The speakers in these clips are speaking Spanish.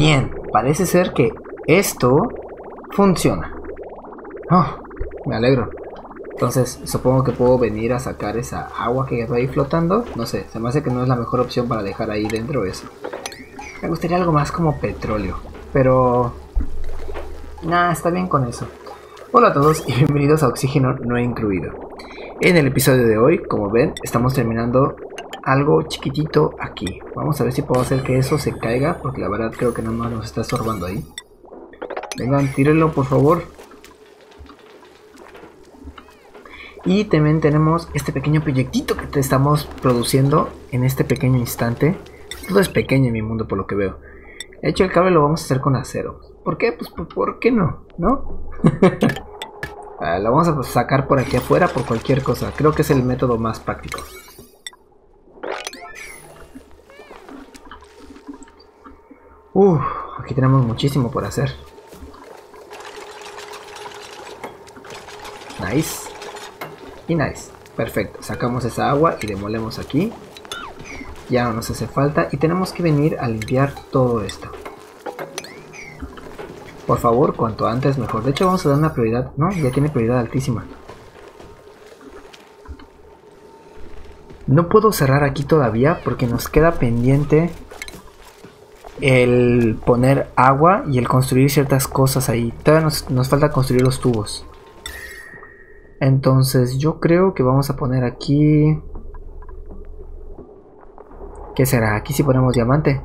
Bien, parece ser que esto funciona. Oh, me alegro. Entonces supongo que puedo venir a sacar esa agua que quedó ahí flotando. No sé, se me hace que no es la mejor opción para dejar ahí dentro eso. Me gustaría algo más como petróleo, pero... nah, está bien con eso. Hola a todos y bienvenidos a Oxígeno No Incluido. En el episodio de hoy, como ven, estamos terminando algo chiquitito aquí. Vamos a ver si puedo hacer que eso se caiga, porque la verdad creo que nada más nos está estorbando ahí. Vengan, tírenlo por favor. Y también tenemos este pequeño proyectito que te estamos produciendo en este pequeño instante. Todo es pequeño en mi mundo por lo que veo. De hecho el cable lo vamos a hacer con acero. ¿Por qué? Pues ¿por qué no? ¿No? Lo vamos a sacar por aquí afuera por cualquier cosa. Creo que es el método más práctico. Aquí tenemos muchísimo por hacer. Nice. Y nice. Perfecto. Sacamos esa agua y demolemos aquí. Ya no nos hace falta. Y tenemos que venir a limpiar todo esto. Por favor, cuanto antes mejor. De hecho vamos a dar una prioridad. No, ya tiene prioridad altísima. No puedo cerrar aquí todavía porque nos queda pendiente el poner agua y el construir ciertas cosas ahí. Todavía nos falta construir los tubos. Entonces yo creo que vamos a poner aquí... ¿qué será? Aquí sí ponemos diamante.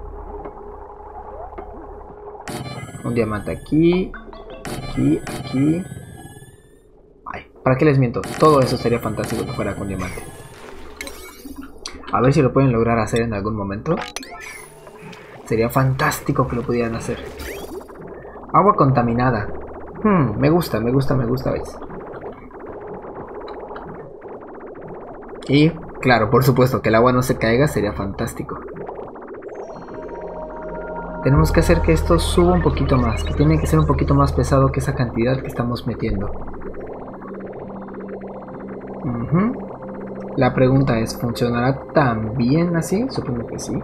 Un diamante aquí. Aquí, aquí. Ay, ¿para qué les miento? Todo eso sería fantástico que fuera con diamante. A ver si lo pueden lograr hacer en algún momento. Sería fantástico que lo pudieran hacer. Agua contaminada. Me gusta, ¿veis? Y, claro, por supuesto, que el agua no se caiga sería fantástico. Tenemos que hacer que esto suba un poquito más. Que tiene que ser un poquito más pesado que esa cantidad que estamos metiendo. La pregunta es, ¿funcionará tan bien así? Supongo que sí.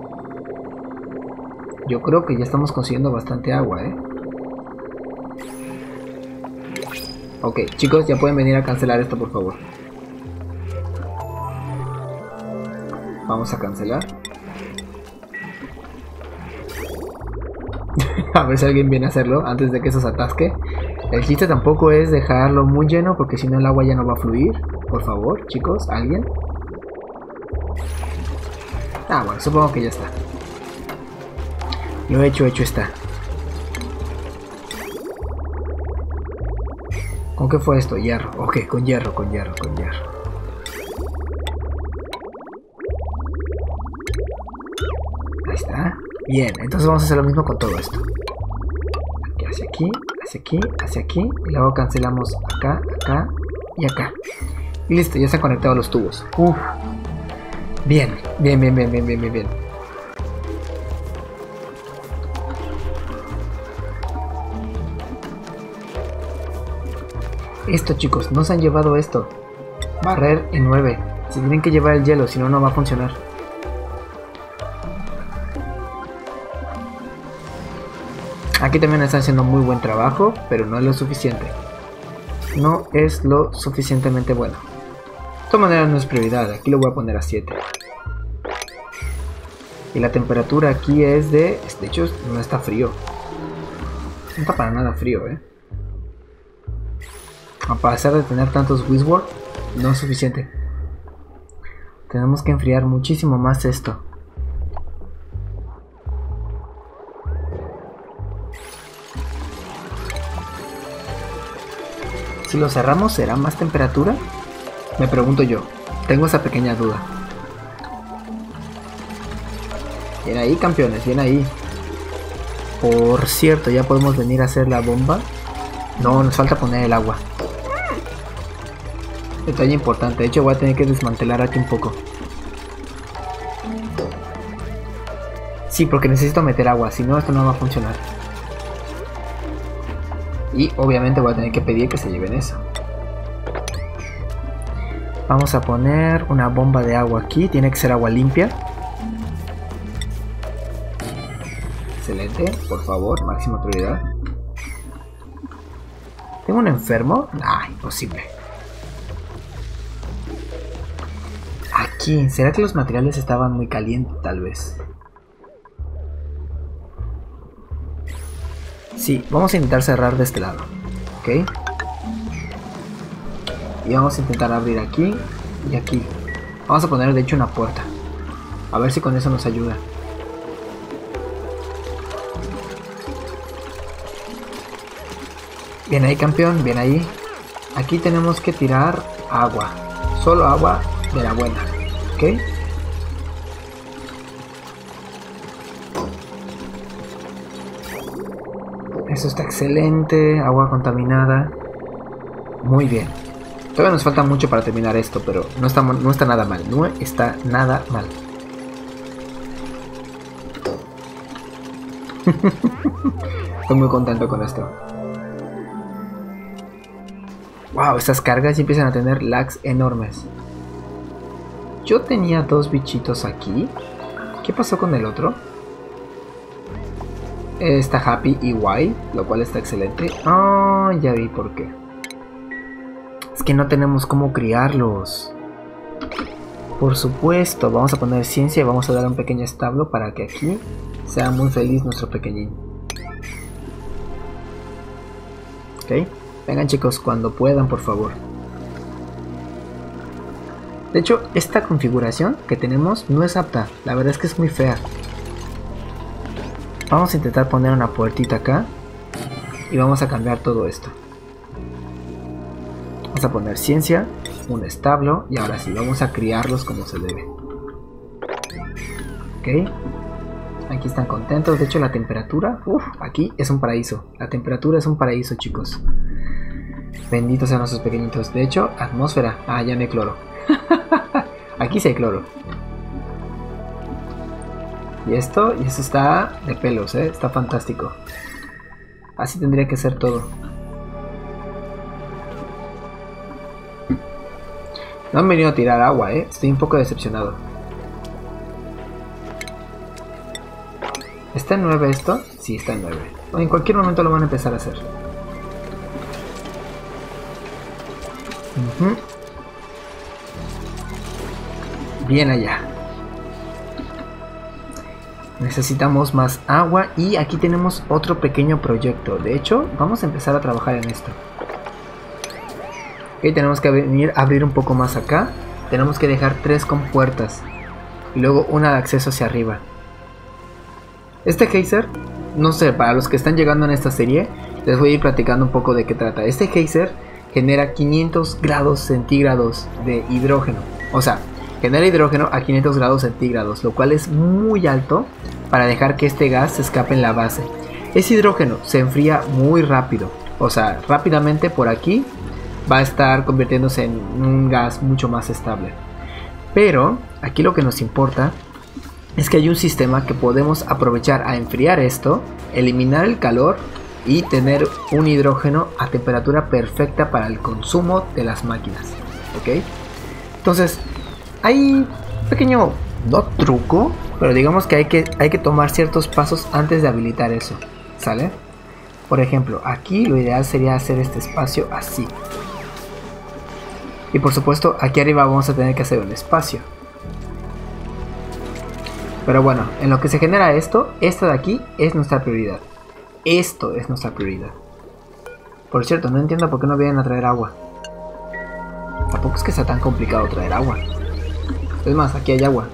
Yo creo que ya estamos consiguiendo bastante agua, ¿eh? Ok, chicos, ya pueden venir a cancelar esto, por favor. Vamos a cancelar. A ver si alguien viene a hacerlo antes de que eso se atasque. El chiste tampoco es dejarlo muy lleno porque si no el agua ya no va a fluir. Por favor, chicos, ¿alguien? Bueno, supongo que ya está. Lo hecho está. ¿Con qué fue esto? Hierro. Ok, con hierro. Ahí está. Bien, entonces vamos a hacer lo mismo con todo esto. Aquí, hacia aquí. Y luego cancelamos acá, acá y acá. Y listo, ya se han conectado los tubos. Bien. Esto, chicos, no se han llevado esto. Barrer en 9. Se tienen que llevar el hielo, si no, no va a funcionar. Aquí también están haciendo muy buen trabajo, pero no es lo suficiente. No es lo suficientemente bueno. De todas maneras no es prioridad, aquí lo voy a poner a 7. Y la temperatura aquí es de hecho no está frío. No está para nada frío, A pesar de tener tantos Wizard, no es suficiente. Tenemos que enfriar muchísimo más esto. Si lo cerramos, ¿será más temperatura? Me pregunto yo. Tengo esa pequeña duda. Bien ahí, campeones, bien ahí. Por cierto, ya podemos venir a hacer la bomba. No, nos falta poner el agua. Detalle importante. De hecho, voy a tener que desmantelar aquí un poco. Sí, porque necesito meter agua. Si no, esto no va a funcionar. Y obviamente voy a tener que pedir que se lleven eso. Vamos a poner una bomba de agua aquí. Tiene que ser agua limpia. excelente. Por favor, máxima prioridad. ¿Tengo un enfermo? Nah, imposible. Aquí, ¿será que los materiales estaban muy calientes tal vez? Sí, vamos a intentar cerrar de este lado. Ok. Y vamos a intentar abrir aquí y aquí. Vamos a poner de hecho una puerta. A ver si con eso nos ayuda. Bien ahí, campeón, bien ahí. Aquí tenemos que tirar agua. Solo agua de la buena. ¿Ok? Eso está excelente. Agua contaminada. Muy bien. Todavía nos falta mucho para terminar esto, pero no está nada mal. No está nada mal. Estoy muy contento con esto. Wow, estas cargas ya empiezan a tener lags enormes. Yo tenía dos bichitos aquí. ¿Qué pasó con el otro? Está Happy y Wild, lo cual está excelente. Ah, ya vi por qué. Es que no tenemos cómo criarlos. Por supuesto, vamos a poner ciencia y vamos a dar un pequeño establo para que aquí sea muy feliz nuestro pequeñín. Ok, vengan chicos, cuando puedan, por favor. De hecho, esta configuración que tenemos no es apta, la verdad es que es muy fea. Vamos a intentar poner una puertita acá y vamos a cambiar todo esto. Vamos a poner ciencia, un establo y ahora sí, vamos a criarlos como se debe. Ok, aquí están contentos. De hecho la temperatura, aquí es un paraíso. La temperatura es un paraíso, chicos. Benditos sean nuestros pequeñitos. De hecho, atmósfera, ya no hay cloro. Aquí sí hay cloro. Y esto está de pelos, está fantástico. Así tendría que ser todo. No han venido a tirar agua, estoy un poco decepcionado. ¿Está en 9 esto? Sí, está en 9. En cualquier momento lo van a empezar a hacer. Bien allá. Necesitamos más agua y aquí tenemos otro pequeño proyecto. De hecho, vamos a empezar a trabajar en esto. Ok, tenemos que venir a abrir un poco más acá. Tenemos que dejar 3 compuertas y luego una de acceso hacia arriba. Este geyser, no sé, para los que están llegando en esta serie, les voy a ir platicando un poco de qué trata. Este geyser genera 500 grados centígrados de hidrógeno. O sea, genera hidrógeno a 500 grados centígrados, lo cual es muy alto para dejar que este gas se escape en la base. Ese hidrógeno se enfría muy rápido, o sea, rápidamente por aquí va a estar convirtiéndose en un gas mucho más estable. Pero aquí lo que nos importa es que hay un sistema que podemos aprovechar a enfriar esto, eliminar el calor y tener un hidrógeno a temperatura perfecta para el consumo de las máquinas. ¿Ok? Entonces, hay un pequeño, no truco, pero digamos que hay que tomar ciertos pasos antes de habilitar eso, ¿sale? Por ejemplo, aquí lo ideal sería hacer este espacio así. Y por supuesto, aquí arriba vamos a tener que hacer un espacio. Pero bueno, en lo que se genera esto de aquí es nuestra prioridad. Esto es nuestra prioridad. Por cierto, no entiendo por qué no vienen a traer agua. Tampoco es que sea tan complicado traer agua. Es más, aquí hay agua.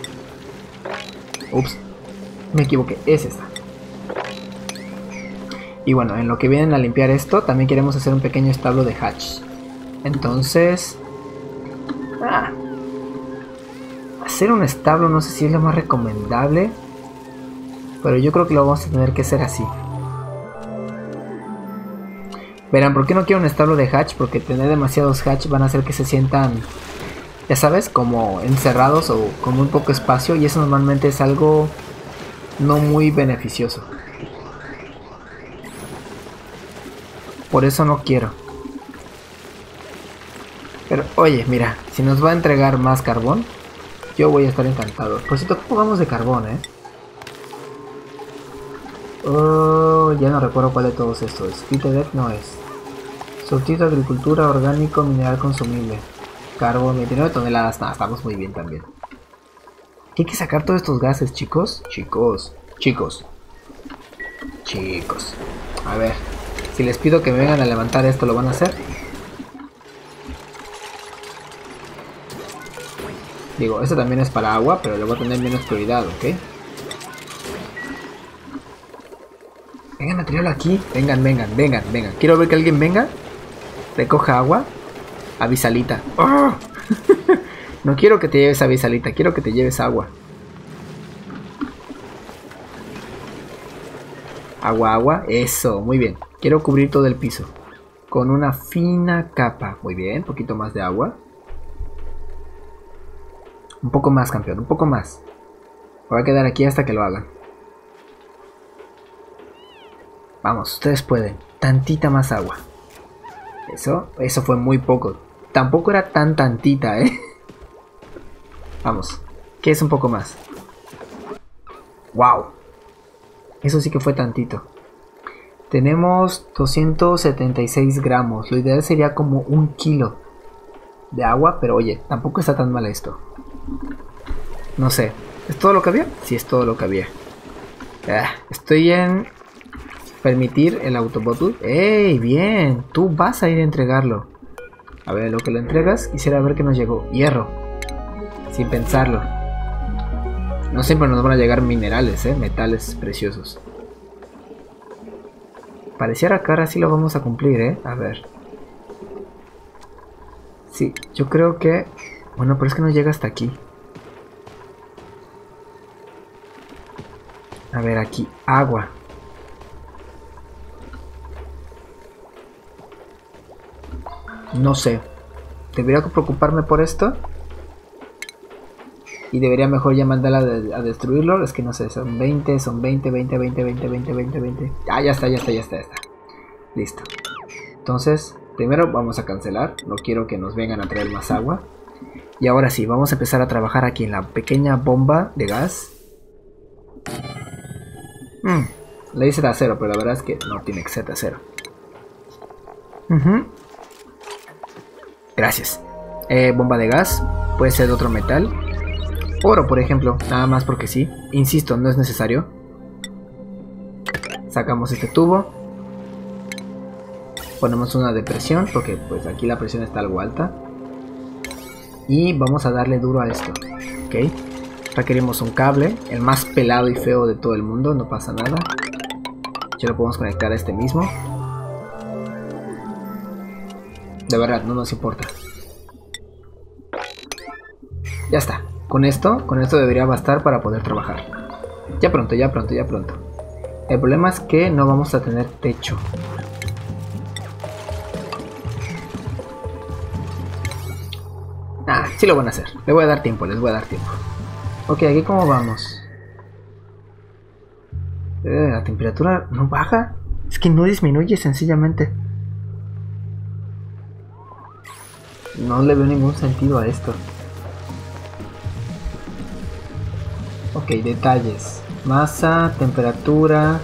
Ups, me equivoqué, es esta. Y bueno, en lo que vienen a limpiar esto, también queremos hacer un pequeño establo de hatch. Entonces... hacer un establo no sé si es lo más recomendable, pero yo creo que lo vamos a tener que hacer así. Verán, ¿por qué no quiero un establo de hatch? Porque tener demasiados hatch van a hacer que se sientan, ya sabes, como encerrados o con muy poco espacio, y eso normalmente es algo no muy beneficioso. Por eso no quiero. Pero oye, mira, si nos va a entregar más carbón, yo voy a estar encantado. Por cierto, ¿cómo vamos de carbón, Oh, ya no recuerdo cuál de todos estos. Spitterdeck no es. Subtítulo agricultura, orgánico, mineral consumible. Carbón, 29 toneladas. Nada, estamos muy bien también. Hay que sacar todos estos gases, chicos. Chicos. A ver. Si les pido que me vengan a levantar esto, ¿lo van a hacer? Digo, esto también es para agua, pero le voy a tener menos prioridad, ¿ok? Vengan, material aquí. Vengan. Quiero ver que alguien venga. Recoja agua. Avisalita. ¡Oh! No quiero que te lleves avisalita, quiero que te lleves agua. Agua. Eso, muy bien. Quiero cubrir todo el piso con una fina capa. Muy bien, un poquito más de agua. Un poco más, campeón, un poco más. Voy a quedar aquí hasta que lo hagan. Vamos, ustedes pueden. Tantita más agua. Eso fue muy poco. Tampoco era tantita, ¿eh? Vamos. ¿Qué es un poco más? ¡Wow! Eso sí que fue tantito. Tenemos 276 gramos. Lo ideal sería como 1 kilo de agua. Pero oye, tampoco está tan mal esto. No sé. ¿Es todo lo que había? Sí, es todo lo que había. Estoy en... permitir el autobottle. ¡Ey! Bien. Tú vas a ir a entregarlo. A ver, lo que lo entregas. Quisiera ver que nos llegó. Hierro. Sin pensarlo. No siempre nos van a llegar minerales, metales preciosos. Pareciera que ahora sí lo vamos a cumplir, a ver. Sí, yo creo que... Bueno, pero es que no llega hasta aquí. A ver, aquí, agua. No sé. ¿Debería preocuparme por esto? Y debería mejor ya mandarla a destruirlo. Es que no sé, son 20. Ah, ya está. Listo. Entonces, primero vamos a cancelar. No quiero que nos vengan a traer más agua. Y ahora sí, vamos a empezar a trabajar aquí en la pequeña bomba de gas. Le dice de acero, pero la verdad es que no tiene que ser de acero. Gracias. Bomba de gas. Puede ser de otro metal. Oro, por ejemplo, nada más porque sí. Insisto, no es necesario. Sacamos este tubo. Ponemos una de presión, porque pues aquí la presión está algo alta. Y vamos a darle duro a esto. Ok. Requerimos un cable, el más pelado y feo de todo el mundo, no pasa nada. Ya lo podemos conectar a este mismo. De verdad, no nos importa. Ya está. Con esto debería bastar para poder trabajar. Ya pronto. El problema es que no vamos a tener techo. Sí lo van a hacer. Les voy a dar tiempo. Ok, aquí cómo vamos. La temperatura no baja. Es que no disminuye sencillamente. No le veo ningún sentido a esto. Ok, detalles. Masa, temperatura.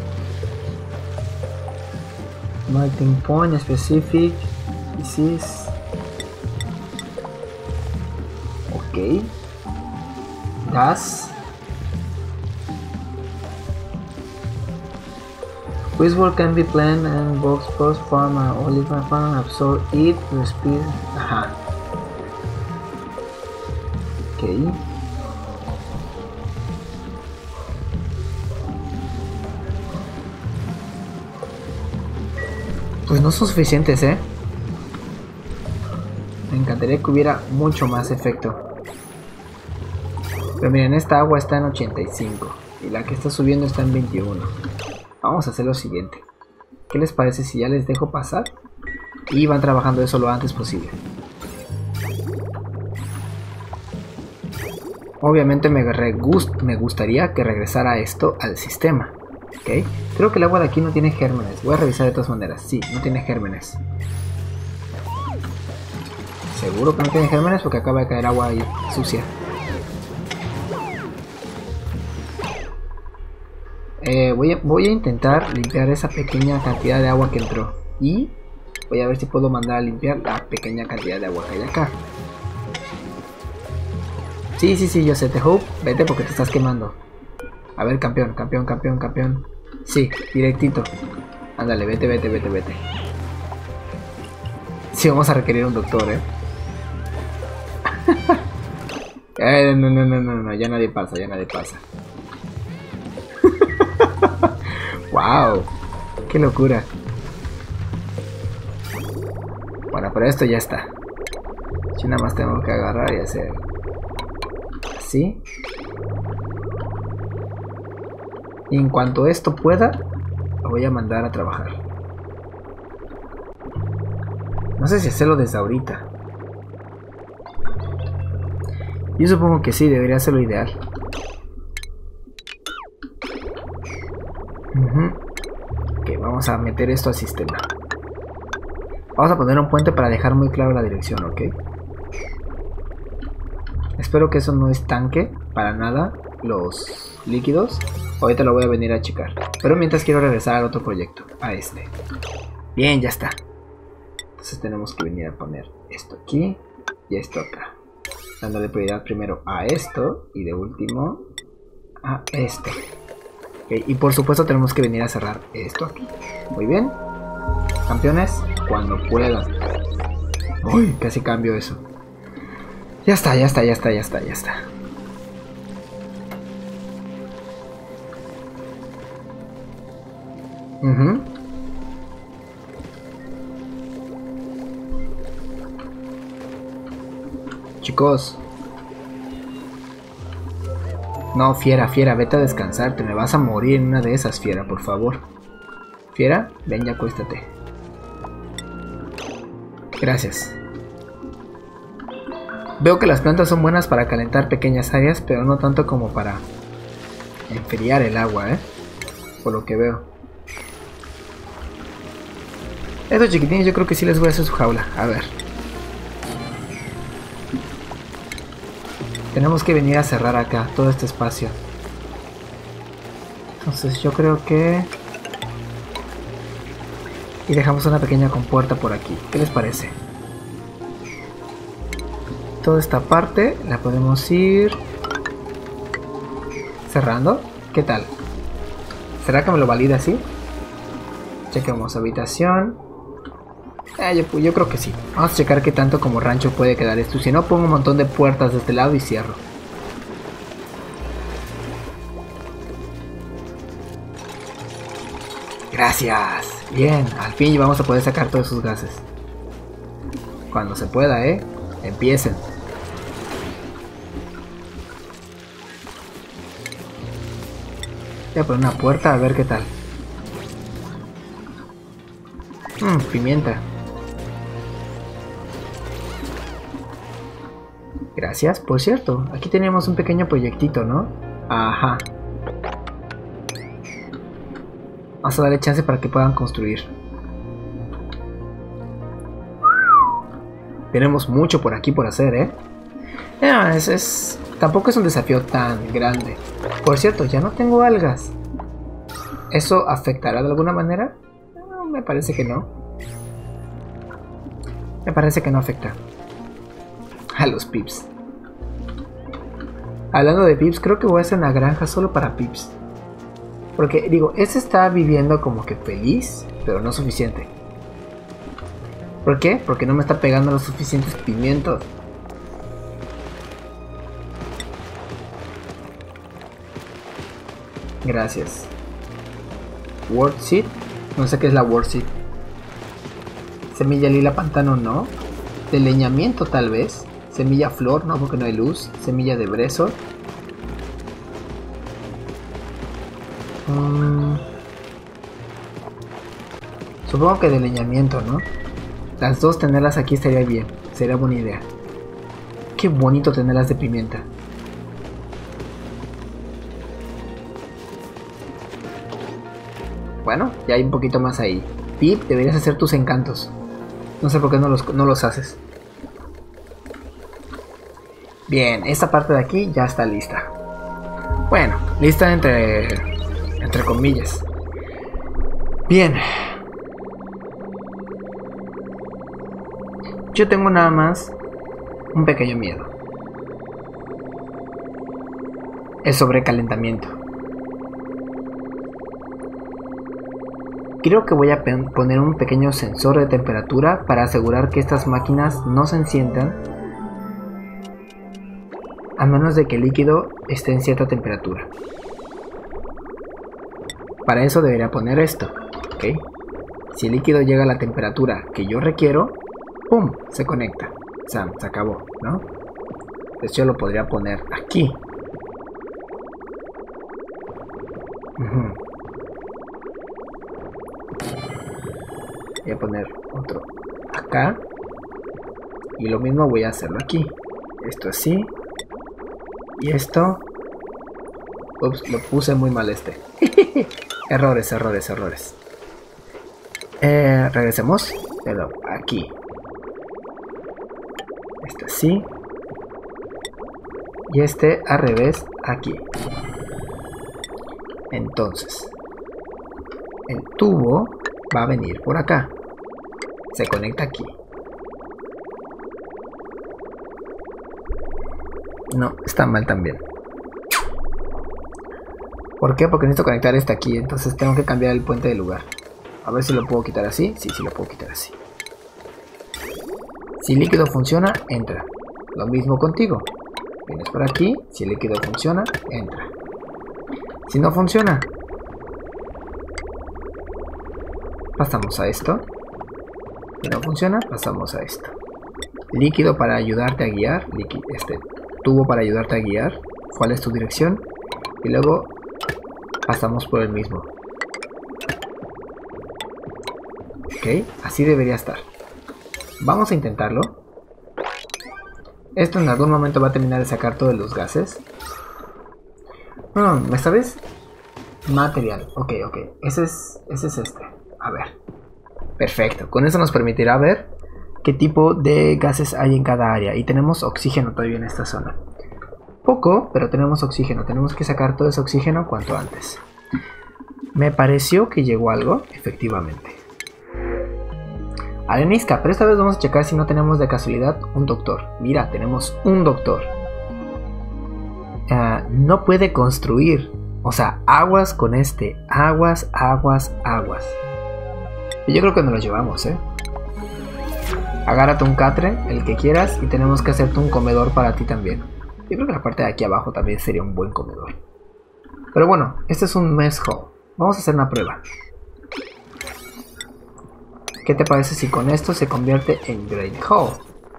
Melting point specific. Disease. Ok. Gas. Whistle can be plant and box post farm and olive farm absorb it respire. Ajá. Ok. Pues no son suficientes, Me encantaría que hubiera mucho más efecto. Pero miren, esta agua está en 85 y la que está subiendo está en 21. Vamos a hacer lo siguiente. ¿Qué les parece si ya les dejo pasar? Y van trabajando eso lo antes posible. Obviamente me gustaría que regresara esto al sistema. ¿Ok? Creo que el agua de aquí no tiene gérmenes. Voy a revisar de todas maneras. Sí, no tiene gérmenes. ¿Seguro que no tiene gérmenes? Porque acaba de caer agua ahí sucia. Voy a intentar limpiar esa pequeña cantidad de agua que entró. Y voy a ver si puedo mandar a limpiar la pequeña cantidad de agua que hay acá. Sí, yo sé, Hope, vete porque te estás quemando. A ver, campeón. Sí, directito. Ándale, vete. Sí, vamos a requerir un doctor, no, ya nadie pasa. Wow, qué locura. Bueno, pero esto ya está. Yo nada más tengo que agarrar y hacer así. Y en cuanto esto pueda, lo voy a mandar a trabajar. No sé si hacerlo desde ahorita. Yo supongo que sí, debería ser lo ideal. Ok, vamos a meter esto al sistema. Vamos a poner un puente para dejar muy claro la dirección, ¿ok? Espero que eso no estanque para nada los líquidos. Ahorita lo voy a venir a checar. Pero mientras quiero regresar al otro proyecto, a este. Bien, ya está. Entonces tenemos que venir a poner esto aquí y esto acá. Dándole prioridad primero a esto y de último a esto. Okay, y por supuesto tenemos que venir a cerrar esto aquí. Muy bien. Campeones, cuando puedan. Uy, casi cambio eso. Ya está. Chicos. No, Fiera, vete a descansar. Te me vas a morir en una de esas, Fiera, por favor. Fiera, ven y acuéstate. Gracias. Veo que las plantas son buenas para calentar pequeñas áreas, pero no tanto como para enfriar el agua, por lo que veo. Estos chiquitines yo creo que sí les voy a hacer su jaula. A ver. Tenemos que venir a cerrar acá todo este espacio. Entonces yo creo que... Y dejamos una pequeña compuerta por aquí. ¿Qué les parece? Toda esta parte la podemos ir cerrando. ¿Qué tal? ¿Será que me lo valida así? Chequemos habitación. Yo creo que sí. Vamos a checar qué tanto como rancho puede quedar esto. Si no, pongo un montón de puertas de este lado y cierro. Gracias. Bien, al fin ya vamos a poder sacar todos esos gases. Cuando se pueda, empiecen. Voy a poner una puerta a ver qué tal. Pimienta. Gracias, por cierto, aquí tenemos un pequeño proyectito, ¿no? Ajá. Vamos a darle chance para que puedan construir. Tenemos mucho por aquí por hacer, tampoco es un desafío tan grande. Por cierto, ya no tengo algas. ¿Eso afectará de alguna manera? No, me parece que no. Me parece que no afecta. A los pips. Hablando de pips, creo que voy a hacer una granja solo para pips. Porque digo, este está viviendo como que feliz, pero no suficiente. ¿Por qué? Porque no me está pegando los suficientes pimientos. Gracias. Word Seed. No sé qué es la Word Seed. Semilla lila pantano no. De leñamiento tal vez. Semilla flor, no, porque no hay luz. Semilla de brezo. Supongo que de leñamiento, ¿no? Las dos tenerlas aquí estaría bien. Sería buena idea. Qué bonito tenerlas de pimienta. Bueno, ya hay un poquito más ahí. Pip, deberías hacer tus encantos. No sé por qué no los haces. Bien, esta parte de aquí ya está lista. Bueno, lista entre entre comillas. Bien. Yo tengo nada más un pequeño miedo. El sobrecalentamiento. Creo que voy a poner un pequeño sensor de temperatura para asegurar que estas máquinas no se enciendan a menos de que el líquido esté en cierta temperatura. Para eso debería poner esto, ¿ok? Si el líquido llega a la temperatura que yo requiero, ¡pum!, se conecta. O sea, se acabó, ¿no? Entonces yo lo podría poner aquí. Voy a poner otro acá. Y lo mismo voy a hacerlo aquí. Esto así. Y esto... Ups, lo puse muy mal este. Errores. Regresemos. Pero aquí. Este así. Y este al revés aquí. Entonces, el tubo va a venir por acá. Se conecta aquí. No, está mal también. ¿Por qué? Porque necesito conectar este aquí. Entonces tengo que cambiar el puente de lugar. A ver si lo puedo quitar así. Sí, lo puedo quitar así. Si el líquido funciona, entra. Lo mismo contigo. Vienes por aquí. Si el líquido funciona, entra. Si no funciona, pasamos a esto. Si no funciona, pasamos a esto. Líquido para ayudarte a guiar. Este tubo para ayudarte a guiar. ¿Cuál es tu dirección? Y luego pasamos por el mismo. Ok, así debería estar. Vamos a intentarlo. Esto en algún momento va a terminar de sacar todos los gases. No, ¿esta vez? Material. Ok. Ese es este. A ver. Perfecto. Con eso nos permitirá ver qué tipo de gases hay en cada área. Y tenemos oxígeno todavía en esta zona. Poco, pero tenemos oxígeno. Tenemos que sacar todo ese oxígeno cuanto antes. Me pareció que llegó algo. Efectivamente. Arenisca, pero esta vez vamos a checar si no tenemos de casualidad un doctor. Mira, tenemos un doctor. No puede construir. O sea, aguas con este. Aguas. Y yo creo que nos lo llevamos, Agárrate un catre, el que quieras. Y tenemos que hacerte un comedor para ti también. Yo creo que la parte de aquí abajo también sería un buen comedor. Pero bueno, este es un mess hall. Vamos a hacer una prueba. ¿Qué te parece si con esto se convierte en Great Hall?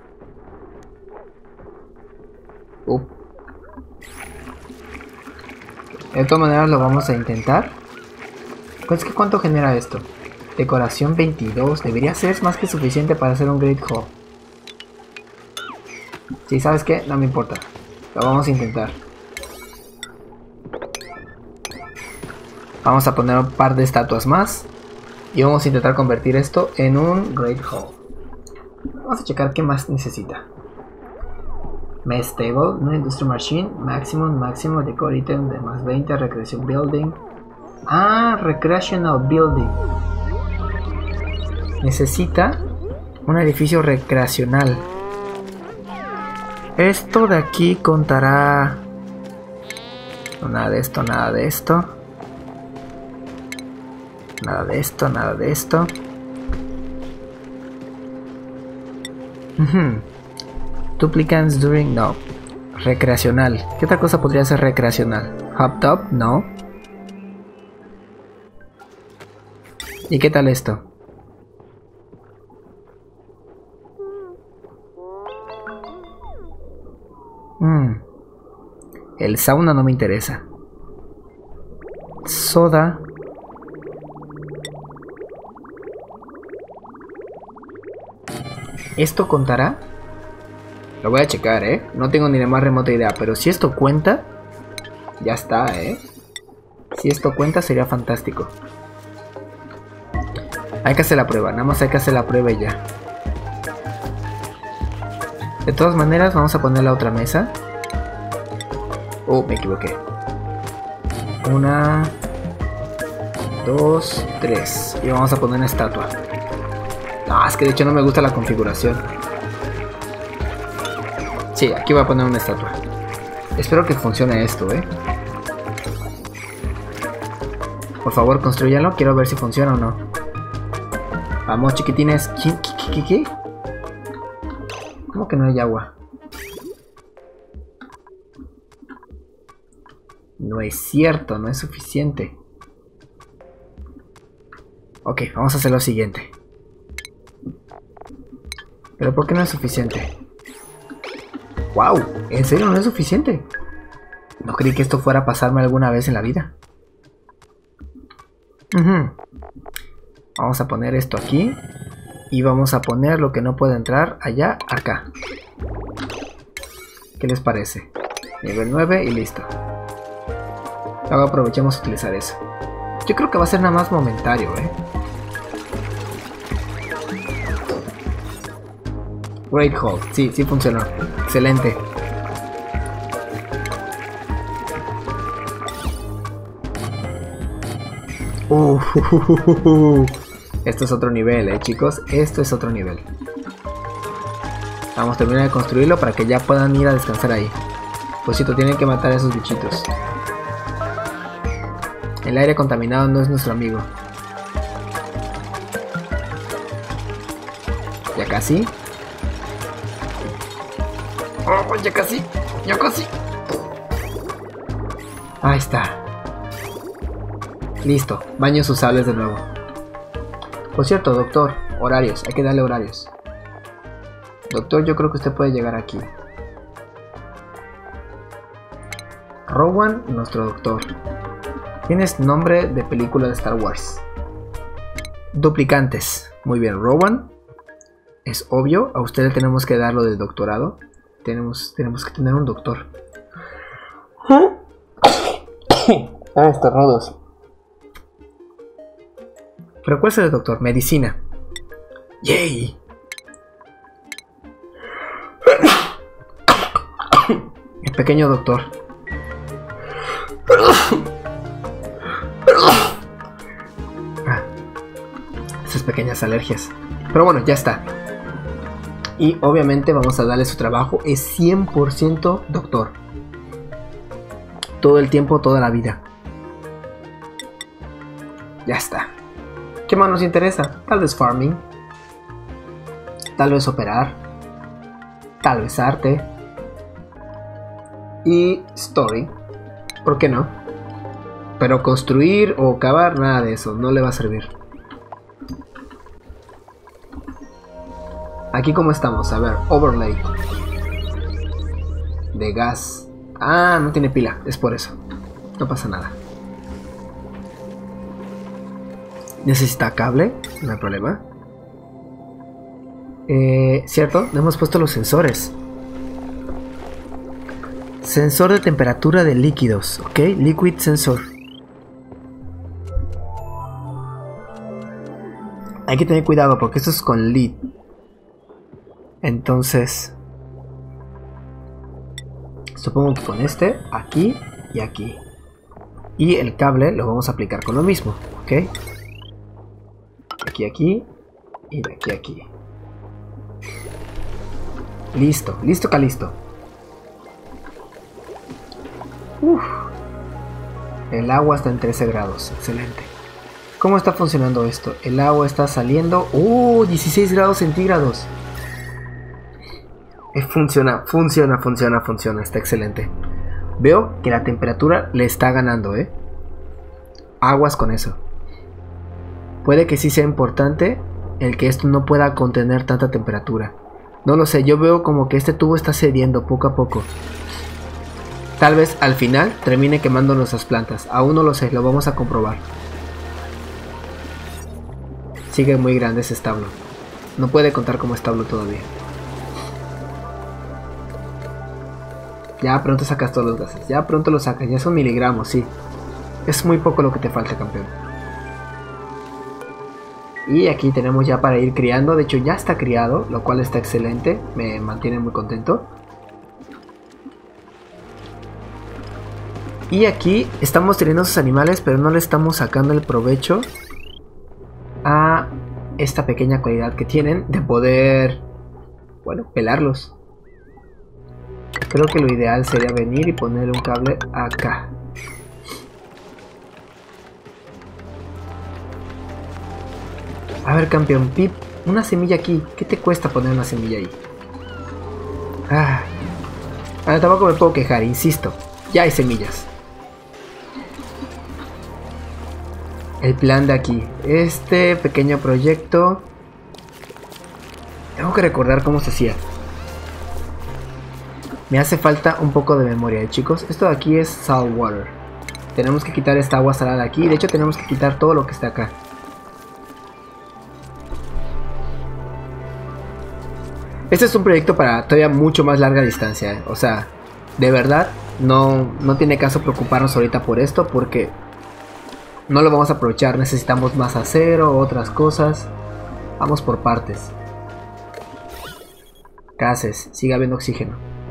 De todas maneras lo vamos a intentar. Pues que ¿cuánto genera esto? Decoración 22. Debería ser más que suficiente para hacer un Great Hall. Si ¿sabes qué? No me importa. Lo vamos a intentar. Vamos a poner un par de estatuas más. Y vamos a intentar convertir esto en un Great Hall. Vamos a checar qué más necesita. Mess Table, no Industrial Machine, Maximum Decor Item de más 20, Recreation Building. Recreational Building. Necesita un edificio recreacional. Esto de aquí contará... No, nada de esto. Nada de esto. Duplicants during... No. Recreacional. ¿Qué otra cosa podría ser recreacional? Hot tub, no. ¿Y qué tal esto? El sauna no me interesa. Soda. ¿Esto contará? Lo voy a checar, No tengo ni la más remota idea, pero si esto cuenta, ya está, Si esto cuenta sería fantástico. Hay que hacer la prueba, nada más hay que hacer la prueba y ya. De todas maneras, vamos a poner la otra mesa. Me equivoqué. Una, 2, 3. Y vamos a poner una estatua. No, es que de hecho no me gusta la configuración. Sí, aquí voy a poner una estatua. Espero que funcione esto, Por favor, construyanlo. Quiero ver si funciona o no. Vamos, chiquitines. ¿Qué? ¿Cómo que no hay agua? No es cierto, no es suficiente. Ok, vamos a hacer lo siguiente. ¿Pero por qué no es suficiente? ¡Wow! ¿En serio no es suficiente? No creí que esto fuera a pasarme alguna vez en la vida. Vamos a poner esto aquí. Y vamos a poner lo que no puede entrar allá, acá. ¿Qué les parece? Nivel 9 y listo. Luego aprovechemos a utilizar eso. Yo creo que va a ser nada más momentario, Great Hall. Sí funcionó. Excelente. Esto es otro nivel, chicos. Esto es otro nivel. Vamos a terminar de construirlo para que ya puedan ir a descansar ahí. Pues cierto, tienen que matar a esos bichitos. El aire contaminado no es nuestro amigo. Ya casi. Oh, ya casi. Ahí está. Listo. Baños usables de nuevo. Por cierto, doctor. Horarios. Hay que darle horarios. Doctor, yo creo que usted puede llegar aquí. Rowan, nuestro doctor. Tienes nombre de película de Star Wars. Duplicantes. Muy bien, Rowan. Es obvio, a usted le tenemos que dar lo del doctorado. Tenemos que tener un doctor. Estornudos. ¿Pero cuál es el doctor? Medicina. ¡Yay! El pequeño doctor. Esas pequeñas alergias. Pero bueno, ya está. Y obviamente vamos a darle su trabajo. Es 100% doctor. Todo el tiempo, toda la vida. Ya está. ¿Qué más nos interesa? Tal vez farming. Tal vez operar. Tal vez arte. Y story. ¿Por qué no? Pero construir o cavar, nada de eso. No le va a servir. Aquí como estamos, a ver, overlay de gas. Ah, no tiene pila, es por eso. No pasa nada. Necesita cable, no hay problema. Cierto, le hemos puesto los sensores. Sensor de temperatura de líquidos, ok, liquid sensor. Hay que tener cuidado porque esto es con lead. Entonces, supongo que con este, aquí y aquí. Y el cable lo vamos a aplicar con lo mismo, ¿ok? Aquí y de aquí a aquí. Listo, listo, calisto. El agua está en 13 grados, excelente. ¿Cómo está funcionando esto? El agua está saliendo... 16 grados centígrados. Funciona, está excelente. Veo que la temperatura le está ganando, Aguas con eso. Puede que sí sea importante el que esto no pueda contener tanta temperatura. No lo sé, yo veo como que este tubo está cediendo poco a poco. Tal vez al final termine quemando nuestras plantas. Aún no lo sé, lo vamos a comprobar. Sigue muy grande ese establo. No puede contar como establo todavía. Ya pronto sacas todos los gases. Ya pronto los sacas. Ya son miligramos, sí. Es muy poco lo que te falta, campeón. Y aquí tenemos ya para ir criando. De hecho ya está criado, lo cual está excelente. Me mantiene muy contento. Y aquí estamos teniendo esos animales, pero no le estamos sacando el provecho a esta pequeña cualidad que tienen de poder, bueno, pelarlos. Creo que lo ideal sería venir y poner un cable acá. A ver, campeón, Pip, una semilla aquí. ¿Qué te cuesta poner una semilla ahí? Ahora tampoco me puedo quejar, insisto. Ya hay semillas. El plan de aquí. Este pequeño proyecto. Tengo que recordar cómo se hacía. Me hace falta un poco de memoria, chicos. Esto de aquí es salt water. Tenemos que quitar esta agua salada aquí. De hecho, tenemos que quitar todo lo que está acá. Este es un proyecto para todavía mucho más larga distancia. O sea, de verdad, no tiene caso preocuparnos ahorita por esto, porque no lo vamos a aprovechar. Necesitamos más acero, otras cosas. Vamos por partes. Gases, sigue habiendo oxígeno.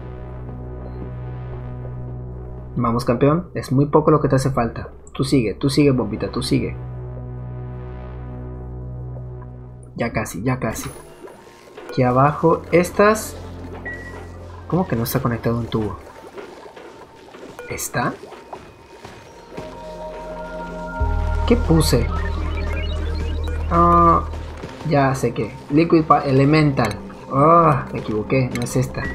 Vamos, campeón, es muy poco lo que te hace falta. Tú sigue, bombita, tú sigue. Ya casi, ya casi. Aquí abajo, estas... ¿Cómo que no está conectado un tubo? ¿Está? ¿Qué puse? Ya sé qué. Liquid Elemental. Me equivoqué, no es esta.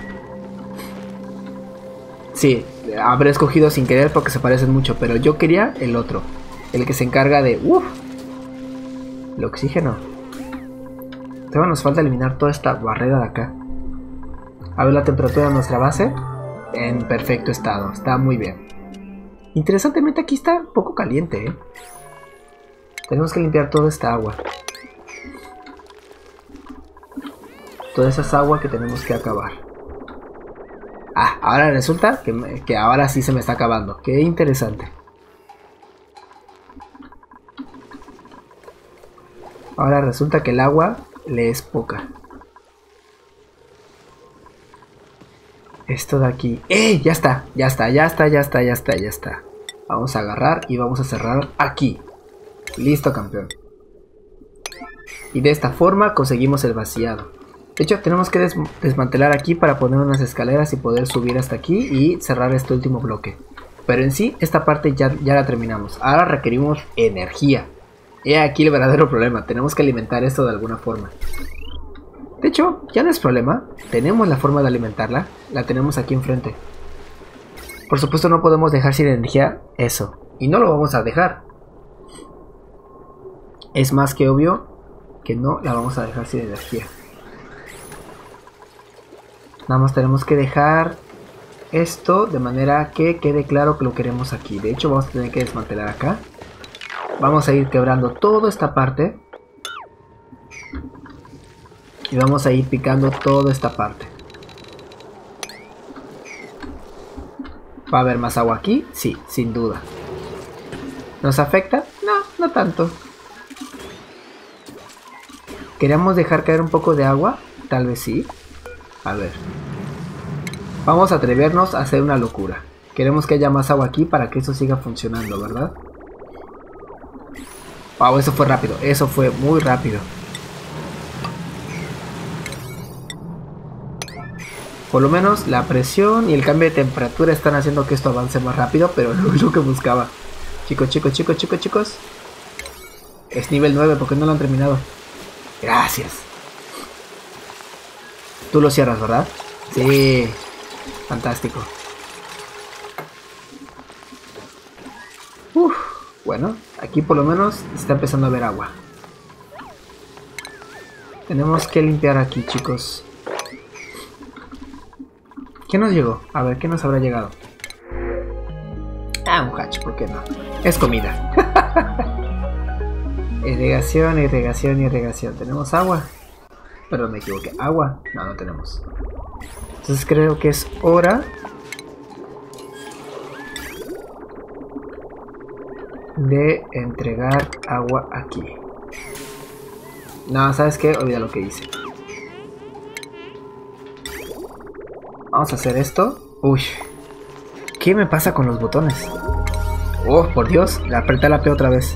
Sí, habré escogido sin querer porque se parecen mucho, pero yo quería el otro. El que se encarga de... el oxígeno. Todavía nos falta eliminar toda esta barrera de acá. A ver la temperatura de nuestra base. En perfecto estado, está muy bien. Interesantemente aquí está un poco caliente, ¿eh? Tenemos que limpiar toda esta agua. Toda esa agua que tenemos que acabar. Ahora resulta que ahora sí se me está acabando. Qué interesante. Ahora resulta que el agua le es poca. Esto de aquí. Ya está, ya está, ya está, ya está, ya está, ya está. Vamos a agarrar y vamos a cerrar aquí. Listo, campeón. Y de esta forma conseguimos el vaciado. De hecho, tenemos que desmantelar aquí para poner unas escaleras y poder subir hasta aquí y cerrar este último bloque. Pero en sí, esta parte ya la terminamos. Ahora requerimos energía. He aquí el verdadero problema. Tenemos que alimentar esto de alguna forma. De hecho, ya no es problema. Tenemos la forma de alimentarla. La tenemos aquí enfrente. Por supuesto, no podemos dejar sin energía eso. Y no lo vamos a dejar. Es más que obvio que no la vamos a dejar sin energía. Nada más tenemos que dejar esto de manera que quede claro que lo queremos aquí. De hecho, vamos a tener que desmantelar acá. Vamos a ir quebrando toda esta parte. Y vamos a ir picando toda esta parte. ¿Va a haber más agua aquí? Sí, sin duda. ¿Nos afecta? No, no tanto. ¿Queremos dejar caer un poco de agua? Tal vez sí. A ver. Vamos a atrevernos a hacer una locura. Queremos que haya más agua aquí para que eso siga funcionando, ¿verdad? Wow, eso fue rápido. Eso fue muy rápido. Por lo menos la presión y el cambio de temperatura están haciendo que esto avance más rápido, pero no es lo que buscaba. Chicos. Es nivel 9, ¿por qué no lo han terminado? Gracias. Tú lo cierras, ¿verdad? Sí. Fantástico. Bueno, aquí por lo menos está empezando a haber agua. Tenemos que limpiar aquí, chicos. ¿Qué nos llegó? A ver, ¿qué nos habrá llegado? Un hatch, ¿por qué no? Es comida. Irrigación. ¿Tenemos agua? Perdón, me equivoqué. ¿Agua? No, no tenemos. Entonces creo que es hora de entregar agua aquí. No, ¿sabes qué? Olvida lo que hice. Vamos a hacer esto. ¿Qué me pasa con los botones? Oh, por Dios, apreté la P otra vez.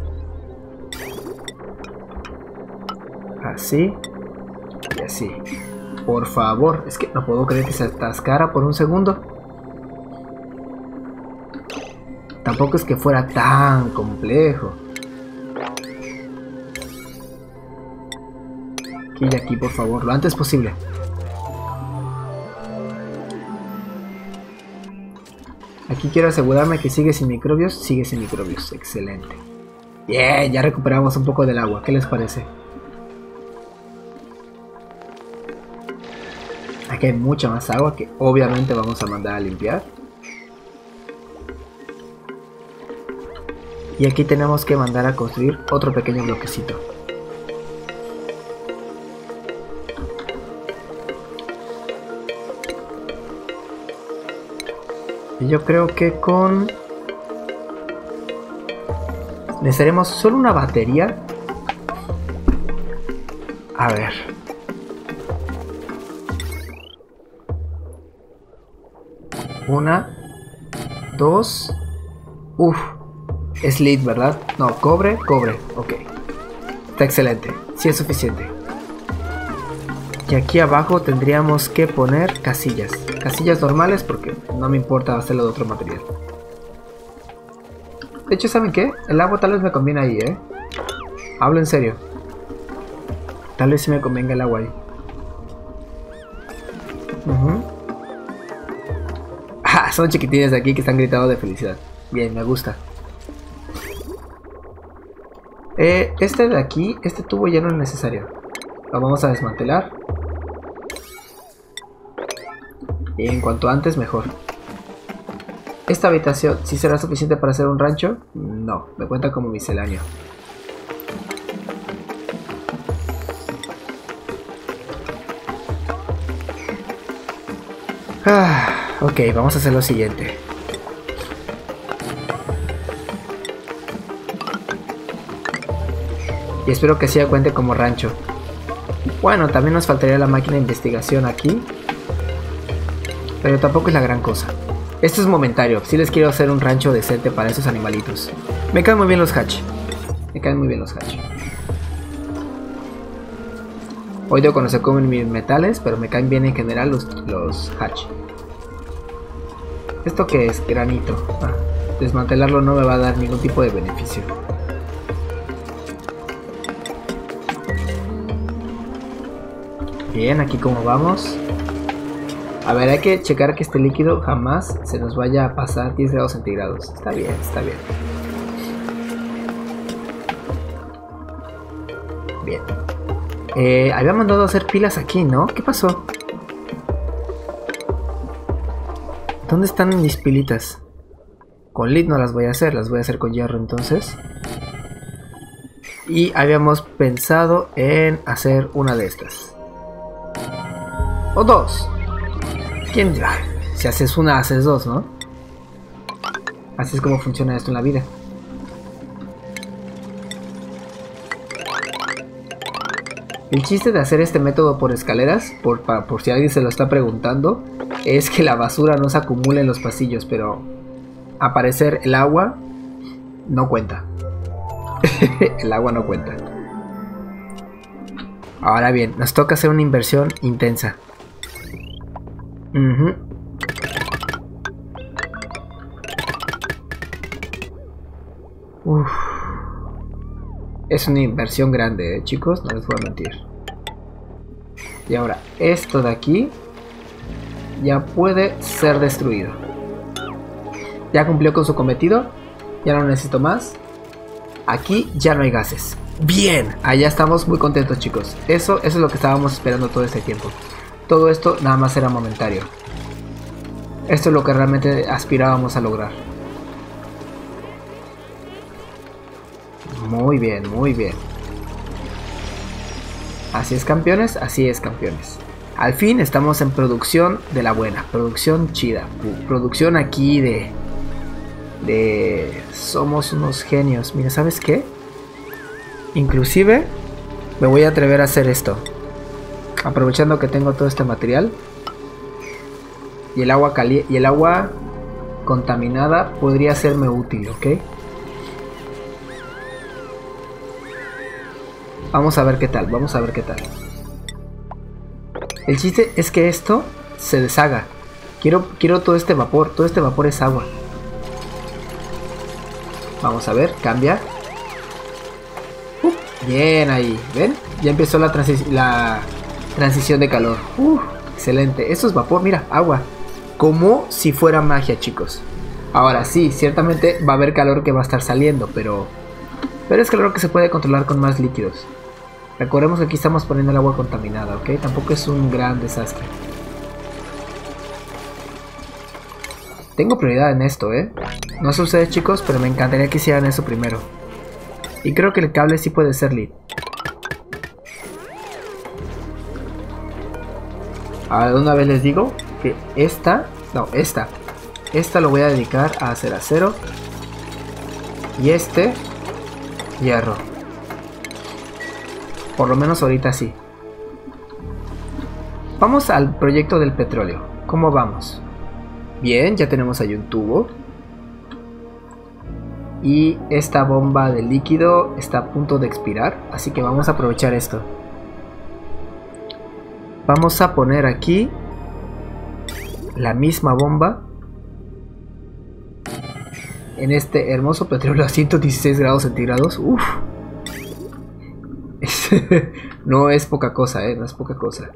Así. Y así. Por favor, es que no puedo creer que se atascara por un segundo. Tampoco es que fuera tan complejo. Aquí y aquí, por favor, lo antes posible. Aquí quiero asegurarme que sigue sin microbios. Sigue sin microbios, excelente. Bien, ya recuperamos un poco del agua. ¿Qué les parece? Aquí hay mucha más agua que obviamente vamos a mandar a limpiar. Y aquí tenemos que mandar a construir otro pequeño bloquecito. Y yo creo que con... necesitaremos solo una batería. A ver. Una, dos. Uf. Es lead, ¿verdad? No, cobre, cobre. Ok. Está excelente. Sí es suficiente. Y aquí abajo tendríamos que poner casillas. Casillas normales porque no me importa hacerlo de otro material. De hecho, ¿saben qué? El agua tal vez me conviene ahí, ¿eh? Hablo en serio. Tal vez sí me convenga el agua ahí. Ah, son chiquitines de aquí que están gritando de felicidad. Bien, me gusta. Este de aquí, este tubo ya no es necesario. Lo vamos a desmantelar. Y en cuanto antes, mejor. Esta habitación, ¿sí será suficiente para hacer un rancho? No, me cuenta como misceláneo. Ok, vamos a hacer lo siguiente. Y espero que sí cuente como rancho. Bueno, también nos faltaría la máquina de investigación aquí. Pero tampoco es la gran cosa. Esto es momentario. Sí les quiero hacer un rancho decente para esos animalitos. Me caen muy bien los hatch. Me caen muy bien los hatch. Hoy debo conocer como mis metales, pero me caen bien en general los hatch. ¿Esto qué es? Granito. Desmantelarlo no me va a dar ningún tipo de beneficio. Bien, aquí como vamos. A ver, hay que checar que este líquido jamás se nos vaya a pasar 10 grados centígrados. Está bien, está bien. Bien. Había mandado a hacer pilas aquí, ¿no? ¿Qué pasó? ¿Dónde están mis pilitas? Con lead no las voy a hacer, las voy a hacer con hierro entonces. Y habíamos pensado en hacer una de estas. O dos. ¿Quién dirá? Si haces una, haces dos, ¿no? Así es como funciona esto en la vida. El chiste de hacer este método por escaleras, por si alguien se lo está preguntando, es que la basura no se acumule en los pasillos, pero aparecer el agua no cuenta. El agua no cuenta. Ahora bien, nos toca hacer una inversión intensa. Uf. Es una inversión grande, chicos, no les voy a mentir. Y ahora, esto de aquí ya puede ser destruido. Ya cumplió con su cometido. Ya no necesito más. Aquí ya no hay gases. Bien, allá estamos muy contentos, chicos. Eso es lo que estábamos esperando todo este tiempo. Todo esto nada más era momentario. Esto es lo que realmente aspirábamos a lograr. Muy bien, muy bien. Así es, campeones, así es, campeones. Al fin estamos en producción de la buena. Producción chida. Producción aquí de... Somos unos genios. Mira, ¿sabes qué? Inclusive me voy a atrever a hacer esto. Aprovechando que tengo todo este material. Y el agua caliente. Y el agua... contaminada podría serme útil, ¿ok? Vamos a ver qué tal, vamos a ver qué tal. El chiste es que esto se deshaga. Quiero todo este vapor es agua. Vamos a ver, cambia. Bien ahí, ¿ven? Ya empezó la transición de calor. Excelente, esto es vapor, mira, agua. Como si fuera magia, chicos. Ahora sí, ciertamente va a haber calor que va a estar saliendo, pero es calor que se puede controlar con más líquidos. Recordemos que aquí estamos poniendo el agua contaminada, ¿ok? Tampoco es un gran desastre. Tengo prioridad en esto, ¿eh? No sé ustedes, chicos, pero me encantaría que hicieran eso primero. Y creo que el cable sí puede ser lead. Ahora de una vez les digo que esta lo voy a dedicar a hacer acero. Y este, hierro. Por lo menos ahorita sí. Vamos al proyecto del petróleo. ¿Cómo vamos? Bien, ya tenemos ahí un tubo. Y esta bomba de líquido está a punto de expirar. Así que vamos a aprovechar esto. Vamos a poner aquí la misma bomba en este hermoso petróleo a 116 grados centígrados. Uff. No es poca cosa, no es poca cosa.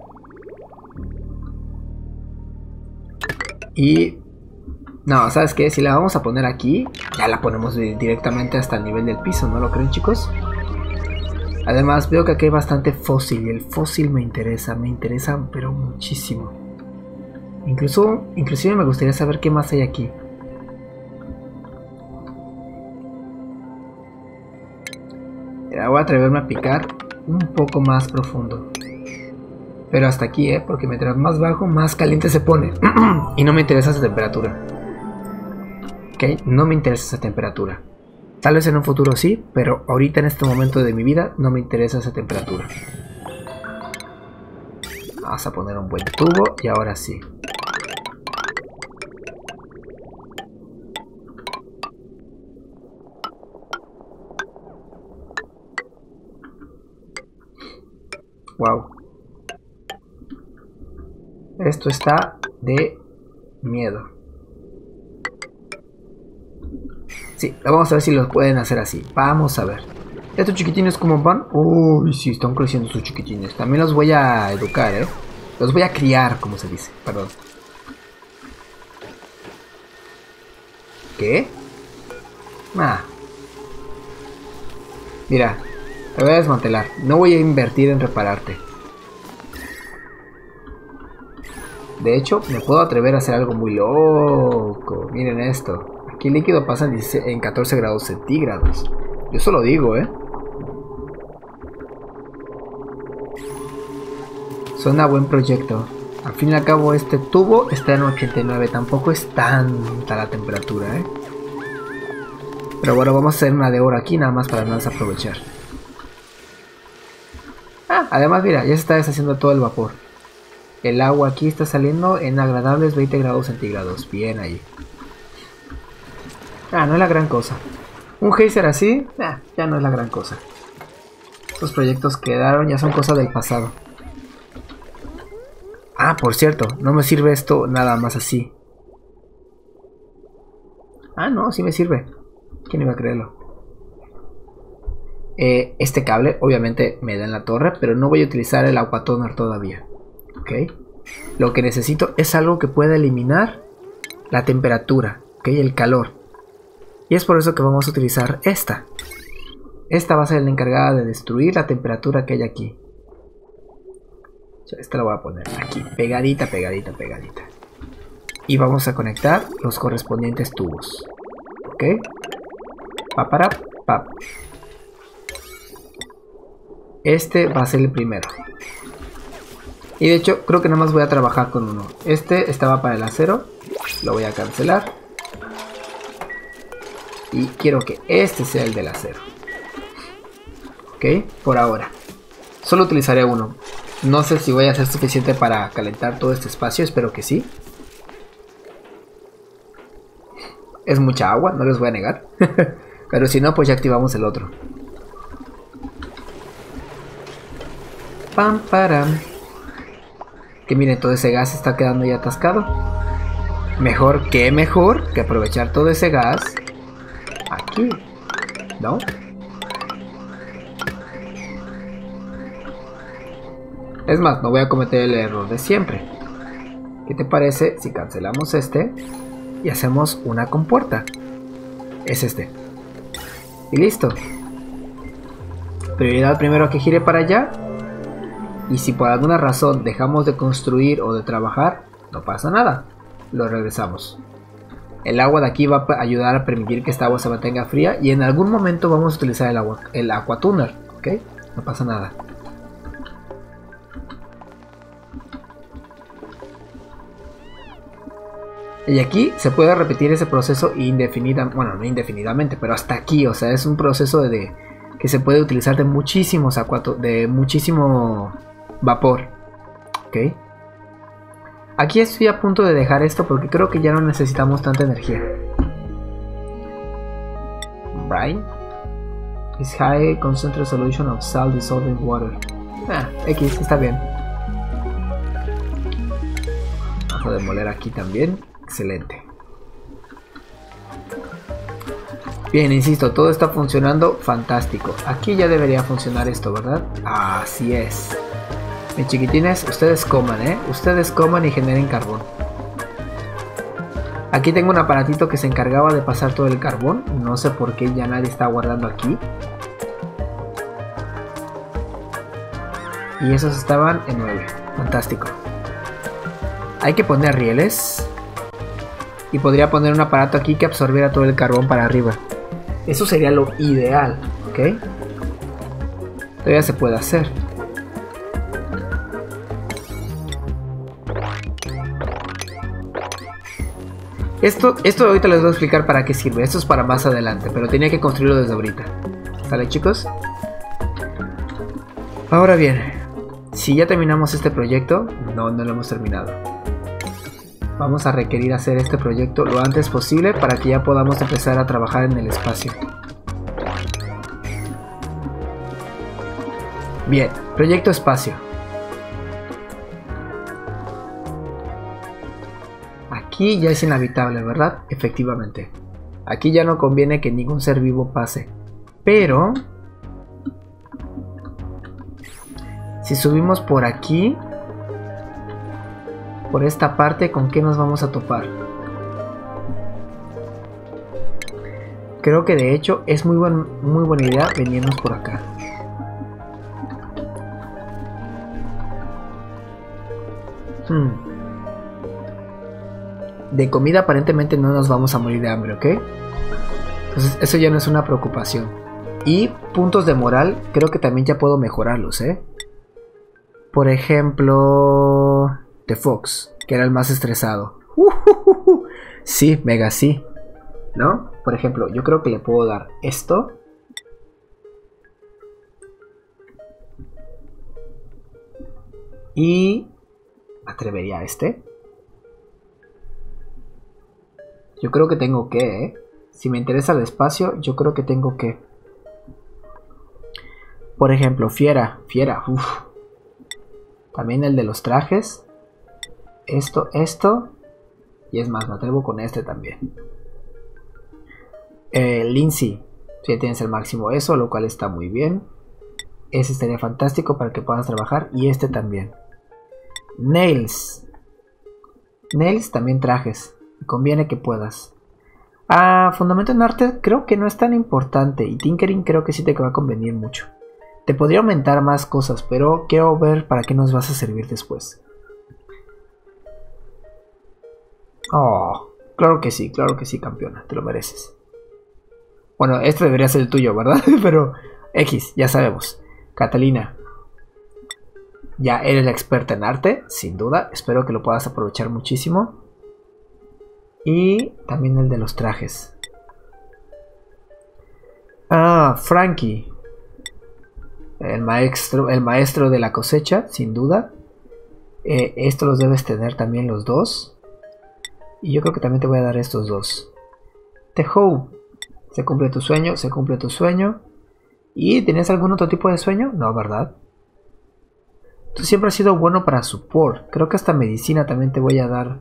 Y no, ¿sabes qué? Si la vamos a poner aquí, ya la ponemos directamente hasta el nivel del piso, ¿no lo creen, chicos? Además veo que aquí hay bastante fósil y el fósil me interesa pero muchísimo. Inclusive me gustaría saber qué más hay aquí. Mira, voy a atreverme a picar un poco más profundo. Pero hasta aquí, porque mientras más bajo, más caliente se pone. Y no me interesa esa temperatura. Ok, no me interesa esa temperatura. Tal vez en un futuro sí, pero ahorita en este momento de mi vida no me interesa esa temperatura. Vamos a poner un buen tubo y ahora sí. Wow. Esto está de miedo. Sí, vamos a ver si los pueden hacer así. Vamos a ver. ¿Estos chiquitines cómo van? Uy, sí, están creciendo sus chiquitines. También los voy a educar, Los voy a criar, como se dice. Perdón. ¿Qué? Mira, te voy a desmantelar. No voy a invertir en repararte. De hecho, me puedo atrever a hacer algo muy loco. Miren esto. Aquí el líquido pasa en 14 grados centígrados. Yo solo digo, Suena buen proyecto. Al fin y al cabo este tubo está en 89. Tampoco es tanta la temperatura, Pero bueno, vamos a hacer una de oro aquí nada más para no desaprovechar. Además mira, ya se está deshaciendo todo el vapor. El agua aquí está saliendo en agradables 20 grados centígrados. Bien ahí. No es la gran cosa. Un geyser así, ya no es la gran cosa. Estos proyectos quedaron, ya son cosas del pasado. Por cierto, no me sirve esto nada más así. No, sí me sirve. ¿Quién iba a creerlo? Este cable obviamente me da en la torre, pero no voy a utilizar el aquatoner todavía. ¿Ok? Lo que necesito es algo que pueda eliminar la temperatura, ¿ok? El calor. Y es por eso que vamos a utilizar esta. Esta va a ser la encargada de destruir la temperatura que hay aquí. Esta la voy a poner aquí, pegadita, pegadita, pegadita. Y vamos a conectar los correspondientes tubos. ¿Ok? Pap. Este va a ser el primero. Y de hecho, creo que nada más voy a trabajar con uno. Este estaba para el acero. Lo voy a cancelar. Y quiero que este sea el del acero. Ok, por ahora. Solo utilizaré uno. No sé si voy a ser suficiente para calentar todo este espacio. Espero que sí. Es mucha agua, no les voy a negar. Pero si no, pues ya activamos el otro. Pam, param. Que miren, todo ese gas está quedando ya atascado. Mejor que aprovechar todo ese gas aquí, ¿no? Es más, no voy a cometer el error de siempre. ¿Qué te parece si cancelamos este y hacemos una compuerta? Es este. Y listo. Prioridad primero que gire para allá. Y si por alguna razón dejamos de construir o de trabajar, no pasa nada. Lo regresamos. El agua de aquí va a ayudar a permitir que esta agua se mantenga fría. Y en algún momento vamos a utilizar el aqua tuner. ¿Ok? No pasa nada. Y aquí se puede repetir ese proceso indefinidamente. Bueno, no indefinidamente, pero hasta aquí. O sea, es un proceso que se puede utilizar de muchísimos de muchísimo vapor. ¿Ok? Aquí estoy a punto de dejar esto porque creo que ya no necesitamos tanta energía. Right? Is high concentrated solution of salt dissolved in water. X, está bien. Vamos a demoler aquí también. Excelente. Bien, insisto, todo está funcionando fantástico. Aquí ya debería funcionar esto, ¿verdad? Así es. Mis chiquitines, ustedes coman, ustedes coman y generen carbón. Aquí tengo un aparatito que se encargaba de pasar todo el carbón. No sé por qué ya nadie está guardando aquí. Y esos estaban en 9. Fantástico. Hay que poner rieles. Y podría poner un aparato aquí que absorbiera todo el carbón para arriba. Eso sería lo ideal, ¿ok? Todavía se puede hacer. Esto ahorita les voy a explicar para qué sirve. Esto es para más adelante, pero tenía que construirlo desde ahorita. ¿Sale, chicos? Ahora bien, si ya terminamos este proyecto, no lo hemos terminado. Vamos a requerir hacer este proyecto lo antes posible para que ya podamos empezar a trabajar en el espacio. Bien, proyecto espacio. Aquí ya es inhabitable, ¿verdad? Efectivamente. Aquí ya no conviene que ningún ser vivo pase. Pero si subimos por aquí, por esta parte, ¿con qué nos vamos a topar? Creo que de hecho es muy buena idea venirnos por acá. De comida aparentemente no nos vamos a morir de hambre, ¿ok? Entonces eso ya no es una preocupación. Y puntos de moral creo que también ya puedo mejorarlos, Por ejemplo, The Fox, que era el más estresado. Sí, mega sí. ¿No? Por ejemplo, yo creo que le puedo dar esto. Y atrevería a este. Yo creo que tengo que, Si me interesa el espacio, yo creo que tengo que. Por ejemplo, fiera. También el de los trajes. Esto. Y es más, me atrevo con este también. Lindsay. Ya tienes el máximo eso, lo cual está muy bien. Ese estaría fantástico para que puedas trabajar. Y este también. Nails. Nails también trajes. Me conviene que puedas. Fundamento en arte creo que no es tan importante. Y tinkering creo que sí te va a convenir mucho. Te podría aumentar más cosas, pero quiero ver para qué nos vas a servir después. Oh, claro que sí, campeona. Te lo mereces. Bueno, este debería ser el tuyo, ¿verdad? Pero X, ya sabemos. Catalina, ya eres la experta en arte, sin duda. Espero que lo puedas aprovechar muchísimo. Y también el de los trajes. Frankie. El maestro de la cosecha, sin duda. Estos los debes tener también los dos. Y yo creo que también te voy a dar estos dos. The Hope. Se cumple tu sueño, se cumple tu sueño. ¿Y tienes algún otro tipo de sueño? No, ¿verdad? Tú siempre has sido bueno para support. Creo que hasta medicina también te voy a dar.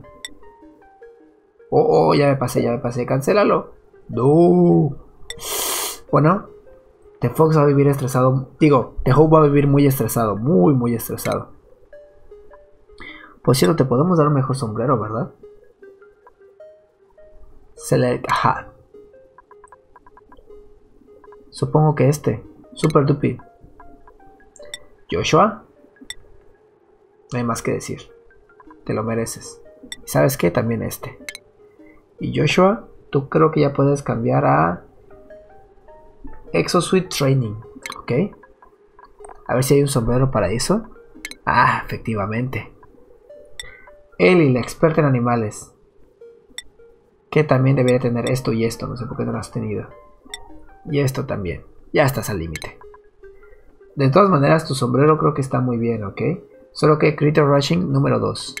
Oh, ya me pasé. Cancélalo. No. Bueno, The Fox va a vivir estresado. Digo, The Hope va a vivir muy estresado. Muy estresado. Por cierto, te podemos dar un mejor sombrero, ¿verdad? Select. Ajá. Supongo que este. Super Dupi. Joshua. No hay más que decir. Te lo mereces. ¿Y sabes qué? También este. Y Joshua, tú creo que ya puedes cambiar a Exosuit Training. ¿Ok? A ver si hay un sombrero para eso. Ah, efectivamente. Ellie, la experta en animales. Que también debería tener esto y esto. No sé por qué no lo has tenido. Y esto también. Ya estás al límite. De todas maneras, tu sombrero creo que está muy bien, ¿ok? Solo que Critter Rushing número 2.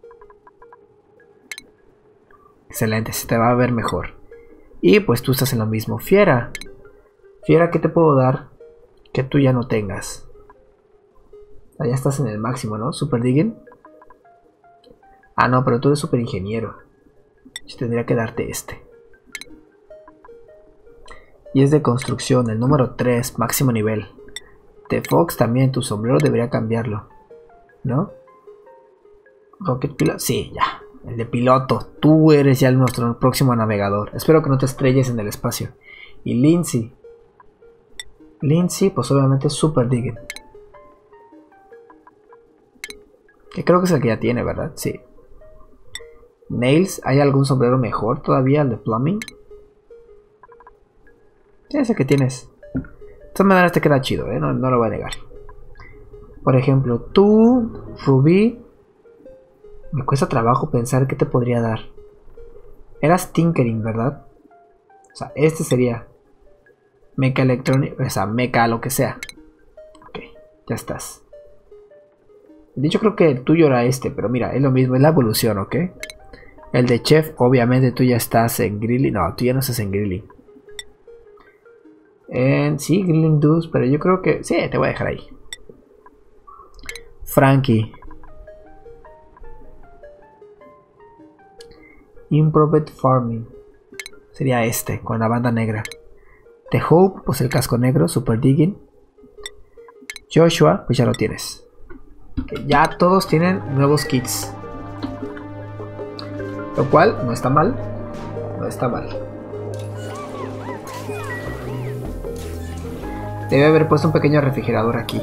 Excelente, se te va a ver mejor. Y pues tú estás en lo mismo. Fiera. Fiera, ¿qué te puedo dar que tú ya no tengas? Ah, ya estás en el máximo, ¿no? Super Digging. Ah, no, pero tú eres super ingeniero. Yo tendría que darte este. Y es de construcción, el número 3, máximo nivel. The Fox también, tu sombrero debería cambiarlo, ¿no? Rocket Pilot, sí, ya. El de piloto, tú eres ya nuestro próximo navegador. Espero que no te estrelles en el espacio. Y Lindsay. Lindsay, pues obviamente Super Digging. Que creo que es el que ya tiene, ¿verdad? Sí. Nails, ¿hay algún sombrero mejor todavía? El de Plumbing. Ese que tienes. De todas maneras te queda chido, ¿eh? No lo voy a negar. Por ejemplo, tú, Ruby. Me cuesta trabajo pensar qué te podría dar. Eras Tinkering, ¿verdad? O sea, este sería Mecha Electronic, o sea, Mecha lo que sea. Ok, ya estás. De hecho creo que el tuyo era este, pero mira, es lo mismo, es la evolución, ¿ok? El de Chef, obviamente tú ya estás en Grilling. No, tú ya no estás en Grilling. Sí, Grilling Dudes, pero yo creo que... Sí, te voy a dejar ahí. Frankie. Improved Farming. Sería este, con la banda negra. The Hope, pues el casco negro, Super Digging. Joshua, pues ya lo tienes. Okay, ya todos tienen nuevos kits. Lo cual no está mal. No está mal. Debe haber puesto un pequeño refrigerador aquí.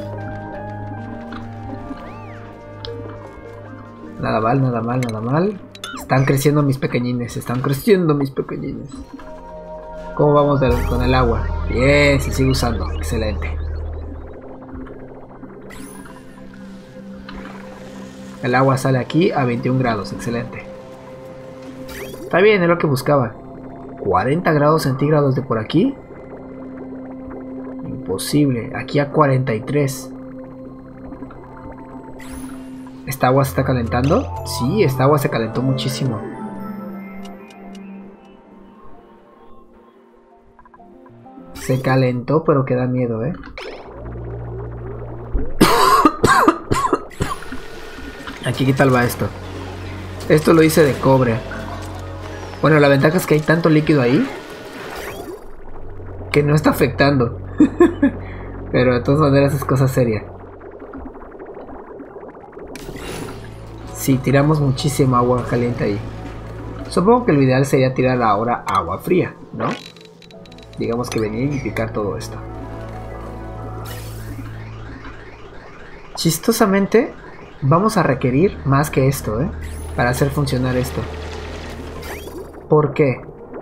Nada mal, nada mal, nada mal. Están creciendo mis pequeñines. Están creciendo mis pequeñines. ¿Cómo vamos con el agua? Bien, se sigue usando. Excelente. El agua sale aquí a 21 grados. Excelente. Está bien, es lo que buscaba. 40 grados centígrados de por aquí. Imposible. Aquí a 43. ¿Esta agua se está calentando? Sí, esta agua se calentó muchísimo. Se calentó, pero que da miedo, ¿eh? Aquí, ¿qué tal va esto? Esto lo hice de cobre. Bueno, la ventaja es que hay tanto líquido ahí que no está afectando. Pero de todas maneras es cosa seria. Sí, tiramos muchísima agua caliente ahí. Supongo que lo ideal sería tirar ahora agua fría, ¿no? Digamos que venir y picar todo esto. Chistosamente, vamos a requerir más que esto, ¿eh? Para hacer funcionar esto. ¿Por qué?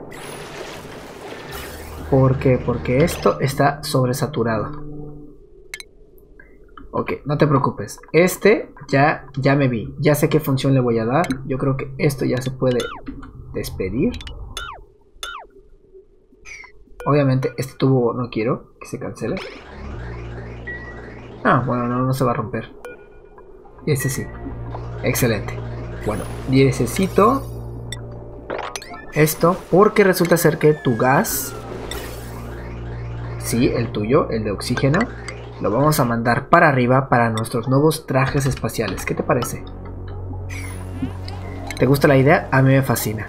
¿Por qué? Porque esto está sobresaturado. Ok, no te preocupes. Este ya me vi. Ya sé qué función le voy a dar. Yo creo que esto ya se puede despedir. Obviamente este tubo no quiero que se cancele. Ah, bueno, no se va a romper. Y este sí. Excelente. Bueno, necesito esto porque resulta ser que tu gas, sí, el tuyo, el de oxígeno, lo vamos a mandar para arriba para nuestros nuevos trajes espaciales. ¿Qué te parece? ¿Te gusta la idea? A mí me fascina.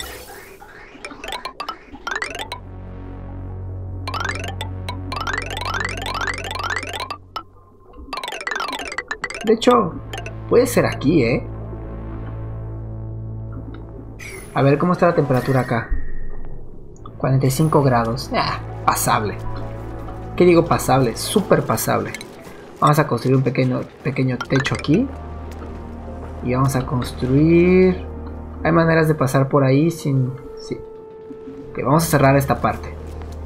De hecho, puede ser aquí, ¿eh? A ver cómo está la temperatura acá. 45 grados. Pasable. ¿Qué digo pasable? Súper pasable. Vamos a construir un pequeño techo aquí. Y vamos a construir... Hay maneras de pasar por ahí sin... Sí. Ok, vamos a cerrar esta parte.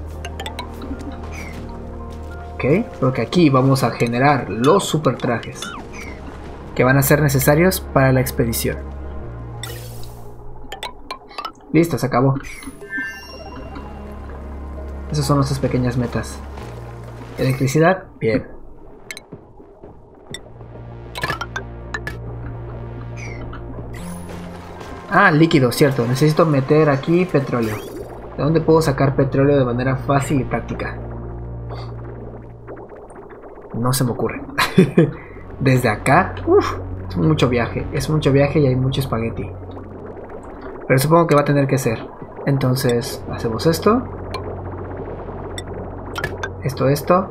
Ok, porque aquí vamos a generar los super trajes que van a ser necesarios para la expedición. Listo, se acabó. Esas son nuestras pequeñas metas. Electricidad, bien. Ah, líquido, cierto. Necesito meter aquí petróleo. ¿De dónde puedo sacar petróleo de manera fácil y práctica? No se me ocurre. Desde acá, es mucho viaje y hay mucho espagueti. Pero supongo que va a tener que ser. Entonces, hacemos esto. Esto.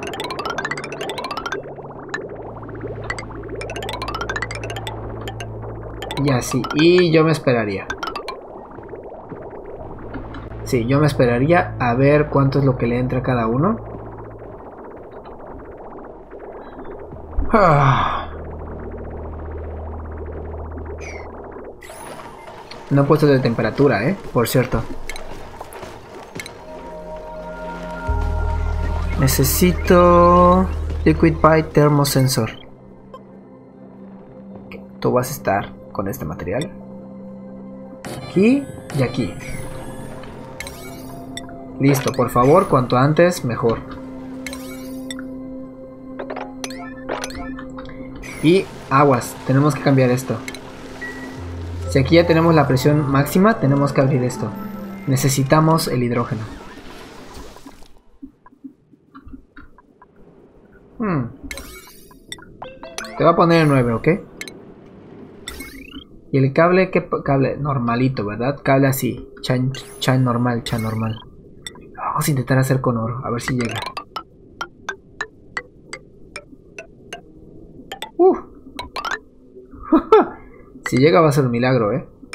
Y así. Y yo me esperaría. Sí, yo me esperaría a ver cuánto es lo que le entra a cada uno. No he puesto de temperatura, por cierto. Necesito Liquid Pipe Thermosensor. Tú vas a estar con este material. Aquí y aquí. Listo, por favor, cuanto antes mejor. Y aguas, tenemos que cambiar esto. Si aquí ya tenemos la presión máxima, tenemos que abrir esto. Necesitamos el hidrógeno. Te va a poner el 9, ¿ok? Y el cable, ¿qué cable? Normalito, ¿verdad? Cable así. Chan normal. Vamos a intentar hacer con oro, a ver si llega. Si llega va a ser un milagro,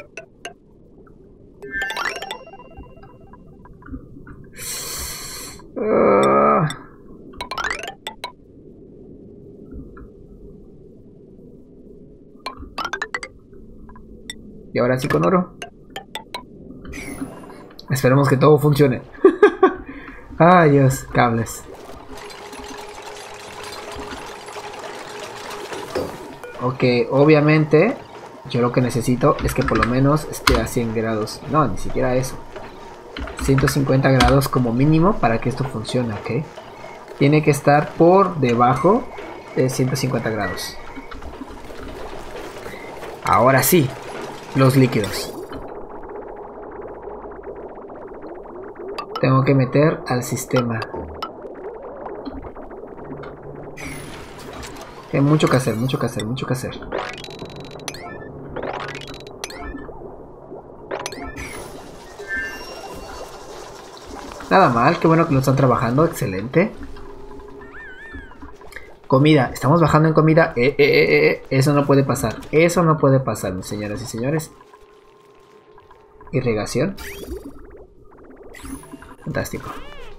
Y ahora sí con oro. Esperemos que todo funcione. Ay Dios, cables. Ok, obviamente yo lo que necesito es que por lo menos esté a 100 grados. No, ni siquiera eso. 150 grados como mínimo para que esto funcione, ¿ok? Tiene que estar por debajo de 150 grados. Ahora sí, los líquidos. Tengo que meter al sistema. Hay mucho que hacer. Nada mal, qué bueno que lo están trabajando, excelente. Comida, estamos bajando en comida. Eso no puede pasar. Eso no puede pasar, mis señoras y señores. Irrigación. Fantástico.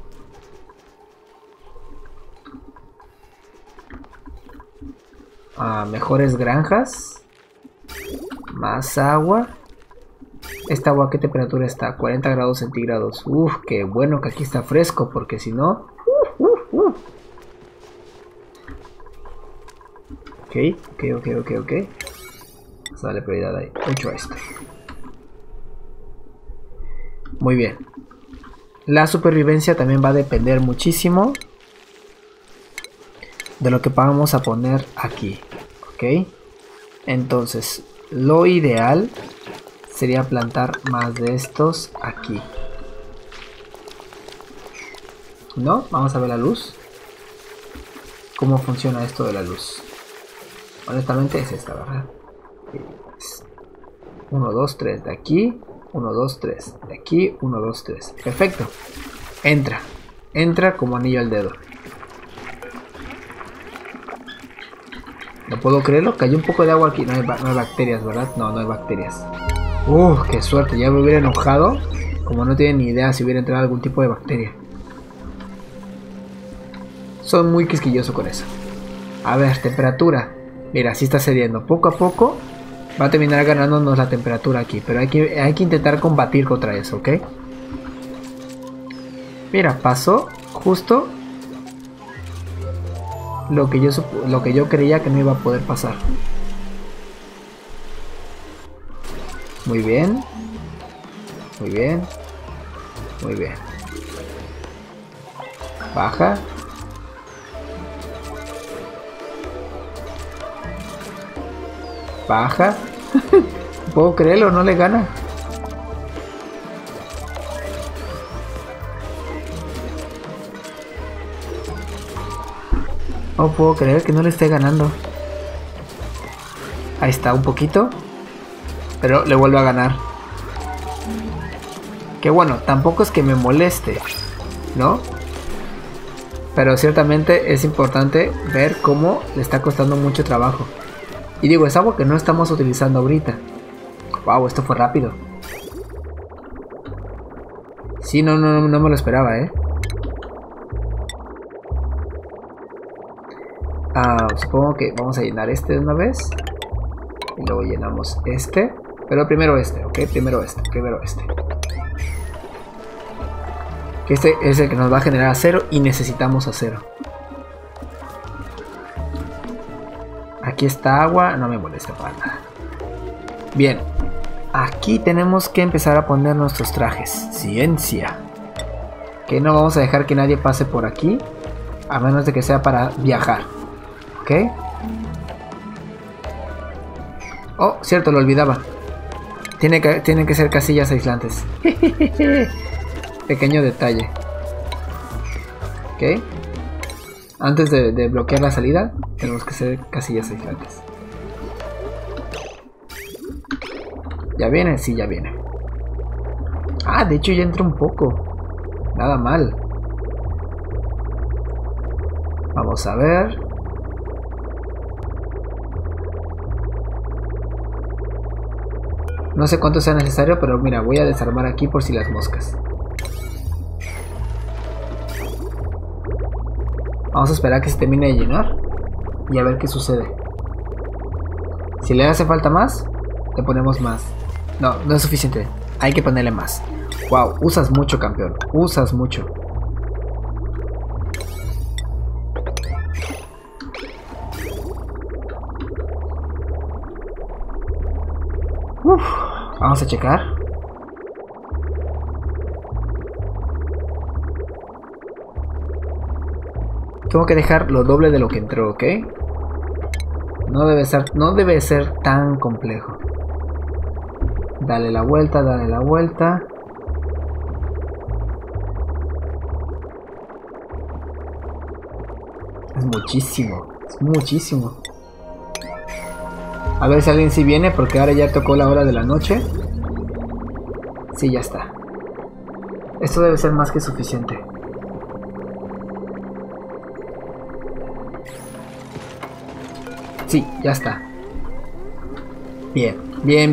Mejores granjas. Más agua. ¿Esta agua a qué temperatura está? 40 grados centígrados. Uf, qué bueno que aquí está fresco, porque si no... Ok. Vamos a darle prioridad ahí. Mucho a esto. Muy bien. La supervivencia también va a depender muchísimo de lo que vamos a poner aquí. Ok. Entonces, lo ideal sería plantar más de estos aquí. ¿No? Vamos a ver la luz. ¿Cómo funciona esto de la luz? Honestamente es esta, ¿verdad? 1, 2, 3 de aquí. 1, 2, 3 de aquí. 1, 2, 3. Perfecto. Entra. Entra como anillo al dedo. No puedo creerlo. Cayó un poco de agua aquí. No hay bacterias, ¿verdad? No, no hay bacterias. Qué suerte. Ya me hubiera enojado. Como no tienen ni idea si hubiera entrado algún tipo de bacteria. Soy muy quisquilloso con eso. A ver, temperatura. Mira, sí está cediendo. Poco a poco va a terminar ganándonos la temperatura aquí. Pero hay que intentar combatir contra eso, ¿ok? Mira, pasó justo lo que yo creía que no iba a poder pasar. Muy bien. Muy bien. Muy bien. Baja. Baja. Puedo creerlo, no le gana. No puedo creer que no le esté ganando. Ahí está, un poquito. Pero le vuelve a ganar. Que bueno, tampoco es que me moleste, ¿no? Pero ciertamente es importante ver cómo le está costando mucho trabajo. Y digo, es agua que no estamos utilizando ahorita. Wow, esto fue rápido. Sí, no me lo esperaba, supongo que vamos a llenar este de una vez. Y luego llenamos este. Pero primero este, ¿ok? Primero este. Que este es el que nos va a generar acero y necesitamos acero. Aquí está agua, no me molesta para nada. Bien, aquí tenemos que empezar a poner nuestros trajes. Ciencia. Que no vamos a dejar que nadie pase por aquí, a menos de que sea para viajar. ¿Ok? Oh, cierto, lo olvidaba. Tienen que ser casillas aislantes. Pequeño detalle. ¿Ok? Antes de bloquear la salida, tenemos que hacer casillas aislantes. ¿Ya viene? Sí, ya viene. Ah, de hecho ya entra un poco. Nada mal. Vamos a ver. No sé cuánto sea necesario, pero mira, voy a desarmar aquí por si las moscas. Vamos a esperar a que se termine de llenar y a ver qué sucede. Si le hace falta más, le ponemos más. No, no es suficiente. Hay que ponerle más. Wow, usas mucho, campeón. Usas mucho. Uf, vamos a checar. Tengo que dejar lo doble de lo que entró, ¿ok? No debe ser tan complejo. Dale la vuelta, dale la vuelta. Es muchísimo, es muchísimo. A ver si alguien sí viene, porque ahora ya tocó la hora de la noche. Sí, ya está. Esto debe ser más que suficiente. Sí, ya está. Bien, bien.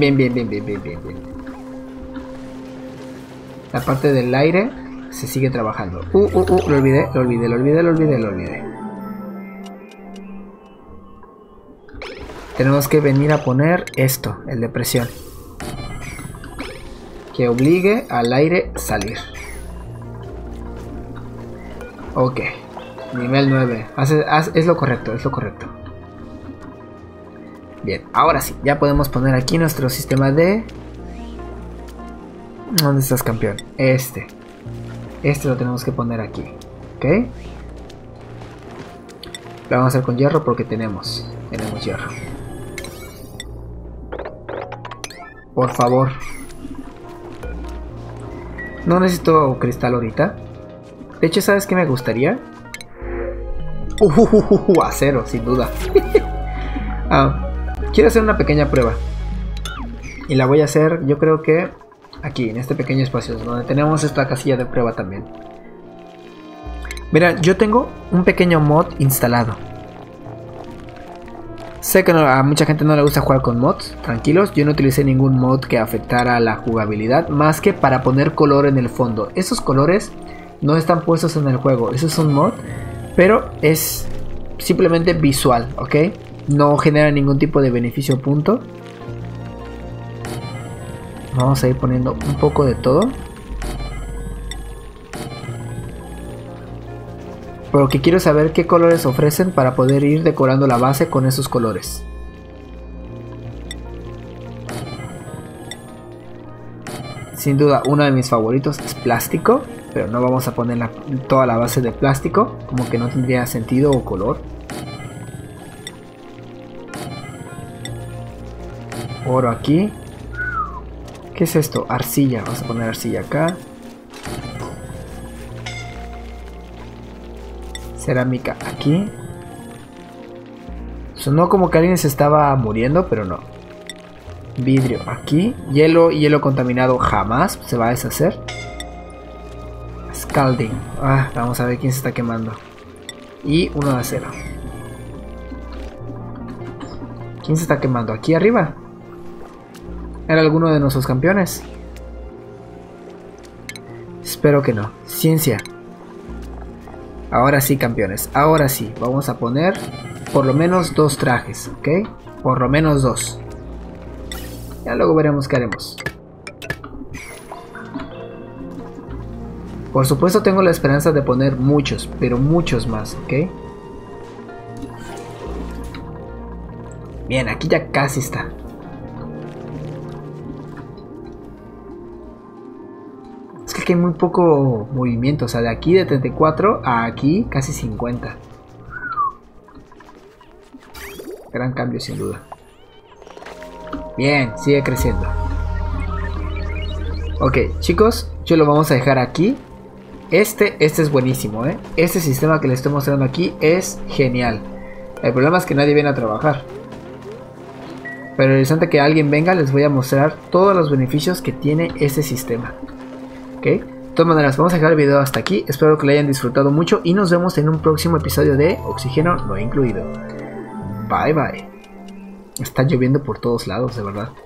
La parte del aire se sigue trabajando. Lo olvidé. Tenemos que venir a poner esto, el de presión. Que obligue al aire a salir. Ok. Nivel 9. Es lo correcto, Bien, ahora sí, ya podemos poner aquí nuestro sistema de... ¿Dónde estás, campeón? Este lo tenemos que poner aquí. ¿Ok? Lo vamos a hacer con hierro porque tenemos hierro. Por favor. No necesito cristal ahorita. De hecho, ¿sabes qué me gustaría? Acero, sin duda. Quiero hacer una pequeña prueba. Y la voy a hacer, yo creo que aquí, en este pequeño espacio, donde tenemos esta casilla de prueba también. Mira, yo tengo un pequeño mod instalado. Sé que a mucha gente no le gusta jugar con mods. Tranquilos, yo no utilicé ningún mod que afectara la jugabilidad, más que para poner color en el fondo. Esos colores no están puestos en el juego. Eso es un mod, pero es simplemente visual, ¿ok? No genera ningún tipo de beneficio punto. Vamos a ir poniendo un poco de todo. Porque quiero saber qué colores ofrecen para poder ir decorando la base con esos colores. Sin duda uno de mis favoritos es plástico, pero no vamos a poner toda la base de plástico, como que no tendría sentido o color. Oro aquí. ¿Qué es esto? Arcilla. Vamos a poner arcilla acá. Cerámica aquí. Sonó como que alguien se estaba muriendo, pero no. Vidrio aquí. Hielo y hielo contaminado jamás se va a deshacer. Scalding. Vamos a ver quién se está quemando. Y uno de acero. ¿Quién se está quemando? Aquí arriba. ¿Era alguno de nuestros campeones? Espero que no. Ciencia. Ahora sí, campeones. Ahora sí. Vamos a poner por lo menos 2 trajes, ¿ok? Por lo menos 2. Ya luego veremos qué haremos. Por supuesto tengo la esperanza de poner muchos, pero muchos más, ¿ok? Bien, aquí ya casi está. Es que aquí hay muy poco movimiento, o sea, de aquí de 34 a aquí casi 50. Gran cambio sin duda. Bien, sigue creciendo. Ok, chicos, yo lo vamos a dejar aquí. Este es buenísimo, ¿eh? Este sistema que les estoy mostrando aquí es genial. El problema es que nadie viene a trabajar. Pero el instante que alguien venga, les voy a mostrar todos los beneficios que tiene este sistema. ¿Ok? De todas maneras, vamos a dejar el video hasta aquí. Espero que lo hayan disfrutado mucho y nos vemos en un próximo episodio de Oxígeno No Incluido. Bye bye. Está lloviendo por todos lados, de verdad.